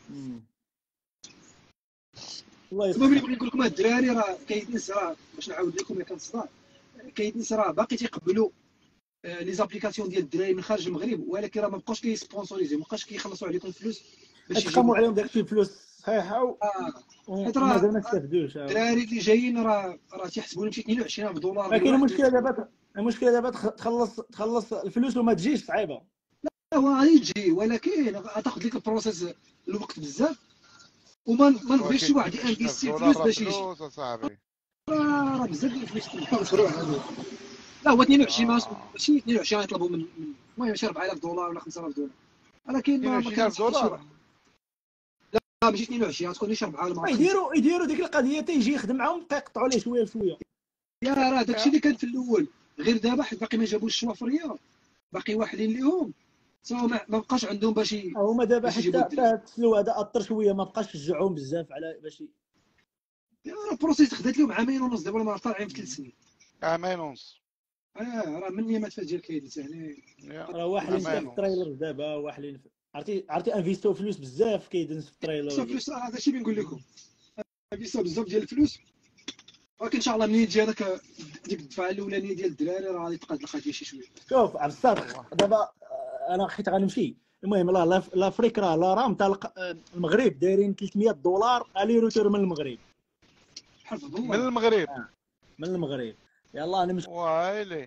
الله يسلمك. المهم اللي نقول لكم هاد الدراري راه كيدنس راه باش نعاود لكم الا كان صداع كيدنس راه باقي تيقبلوا لي زابليكاسيون ديال الدراري من خارج المغرب ولكن راه ما بقاوش كيسبونسوريزيو ما بقاش كيخلصوا عليكم فلوس باش يقاموا عليهم داك الفلوس صحيحه و مازال ما استفدوش. الدراري اللي جايين راه راه تيحسبوا لهم شي اثنين وعشرين ألف دولار. لكن المشكله دابا المشكله دابا تخلص تخلص الفلوس وما تجيش صعيبه. لا هو غادي تجي ولكن غتاخذ لك البروسيس الوقت بزاف وما ما نبغيش شي واحد ينفيستي فلوس باش يجي. راه بزاف ديال الفلوس المشروع هذا. لا هو اثنين وعشرين ماشي اثنين وعشرين يطلبوا من المهم شي أربعة آلاف دولار ولا خمسة آلاف دولار ولكن ما كانش دولار. ماشي اثنين وعشرين غتكون شي أربعة الماتش. يديروا يديروا ديك القضيه تيجي يخدم معاهم بقى يقطعوا ليه شويه بشويه. يا راه داكشي اللي كان في الاول، غير دابا حيت باقي ما جابوش الشوافريه، باقي واحدين ليهم سوا ما بقاش عندهم باش هما دابا حتى التسلو هذا اثر شويه، ما بقاش يشجعوهم بزاف على باش. يا راه البروسيس خدات لهم عامين ونص، دابا ما طالعين في ثلاث سنين. عامين ونص. اه راه من يامات فات ديال كايدت يعني. راه واحدين في التريلر دابا، واحدين عرفتي عرفتي انفيستو فلوس بزاف كيدنس في التريلر. فلوس هذا الشيء اللي نقول لكم، انفيستو بزاف ديال الفلوس، ولكن ان شاء الله منين تجي هذاك ديك الدفعه الاولانيه ديال الدراري راه غادي تقاد القضيه شي شويه. شوف عبد الصادق دابا انا حيت غنمشي، المهم لا لافريك راه لا راه منطلق المغرب دايرين ثلاثمية دولار الي روتور من المغرب. حفظ الله. من المغرب. آه. من المغرب يلاه نمشي. وايلي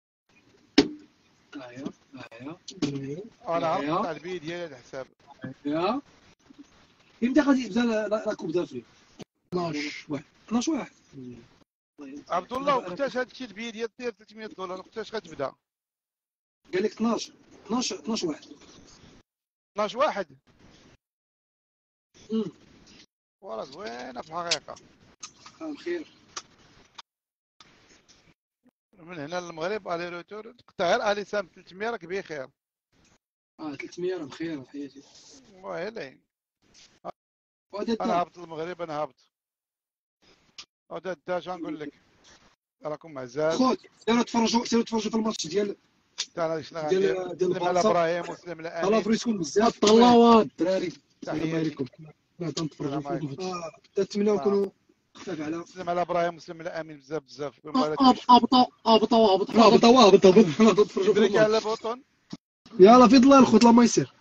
هاهي هاهي انا عرفت تاع البي ديالي الحساب. يا امتى غادي يبدا لا كوب دافريك؟ اثناش واحد اثناش واحد. عبد الله وقتاش هذا الشيء البي ديال دير ثلاثمية دولار وقتاش غتبدا؟ قال لك اثناش اثناش اثناش واحد اثناش واحد. امم وراه زوينه في الحقيقه. اه بخير. من هنا للمغرب الي روتور تقطع غير الي سام ثلاثمية راك بخير. اه ثلاثمية راه بخير في حياتي. ويلي انا هابط للمغرب، انا هابط. هذا انت اش غنقول لك، راكم معزال. خوت سيروا تفرجوا سيروا تفرجوا في الماتش ديال تاع شنو ديال ديال على ابراهيم وسلم على امين. الله يفرجكم بزاف طلوات الدراري. تحيه لكم. لا تنتفرجوا فيكم. نتمنوا نكونوا خفاف على سلم على ابراهيم وسلم على امين بزاف بزاف. هبطوا هبطوا هبطوا هبطوا هبطوا هبطوا تفرجوا في على البوطون. يلا في ظلال خوت لا ما يصير.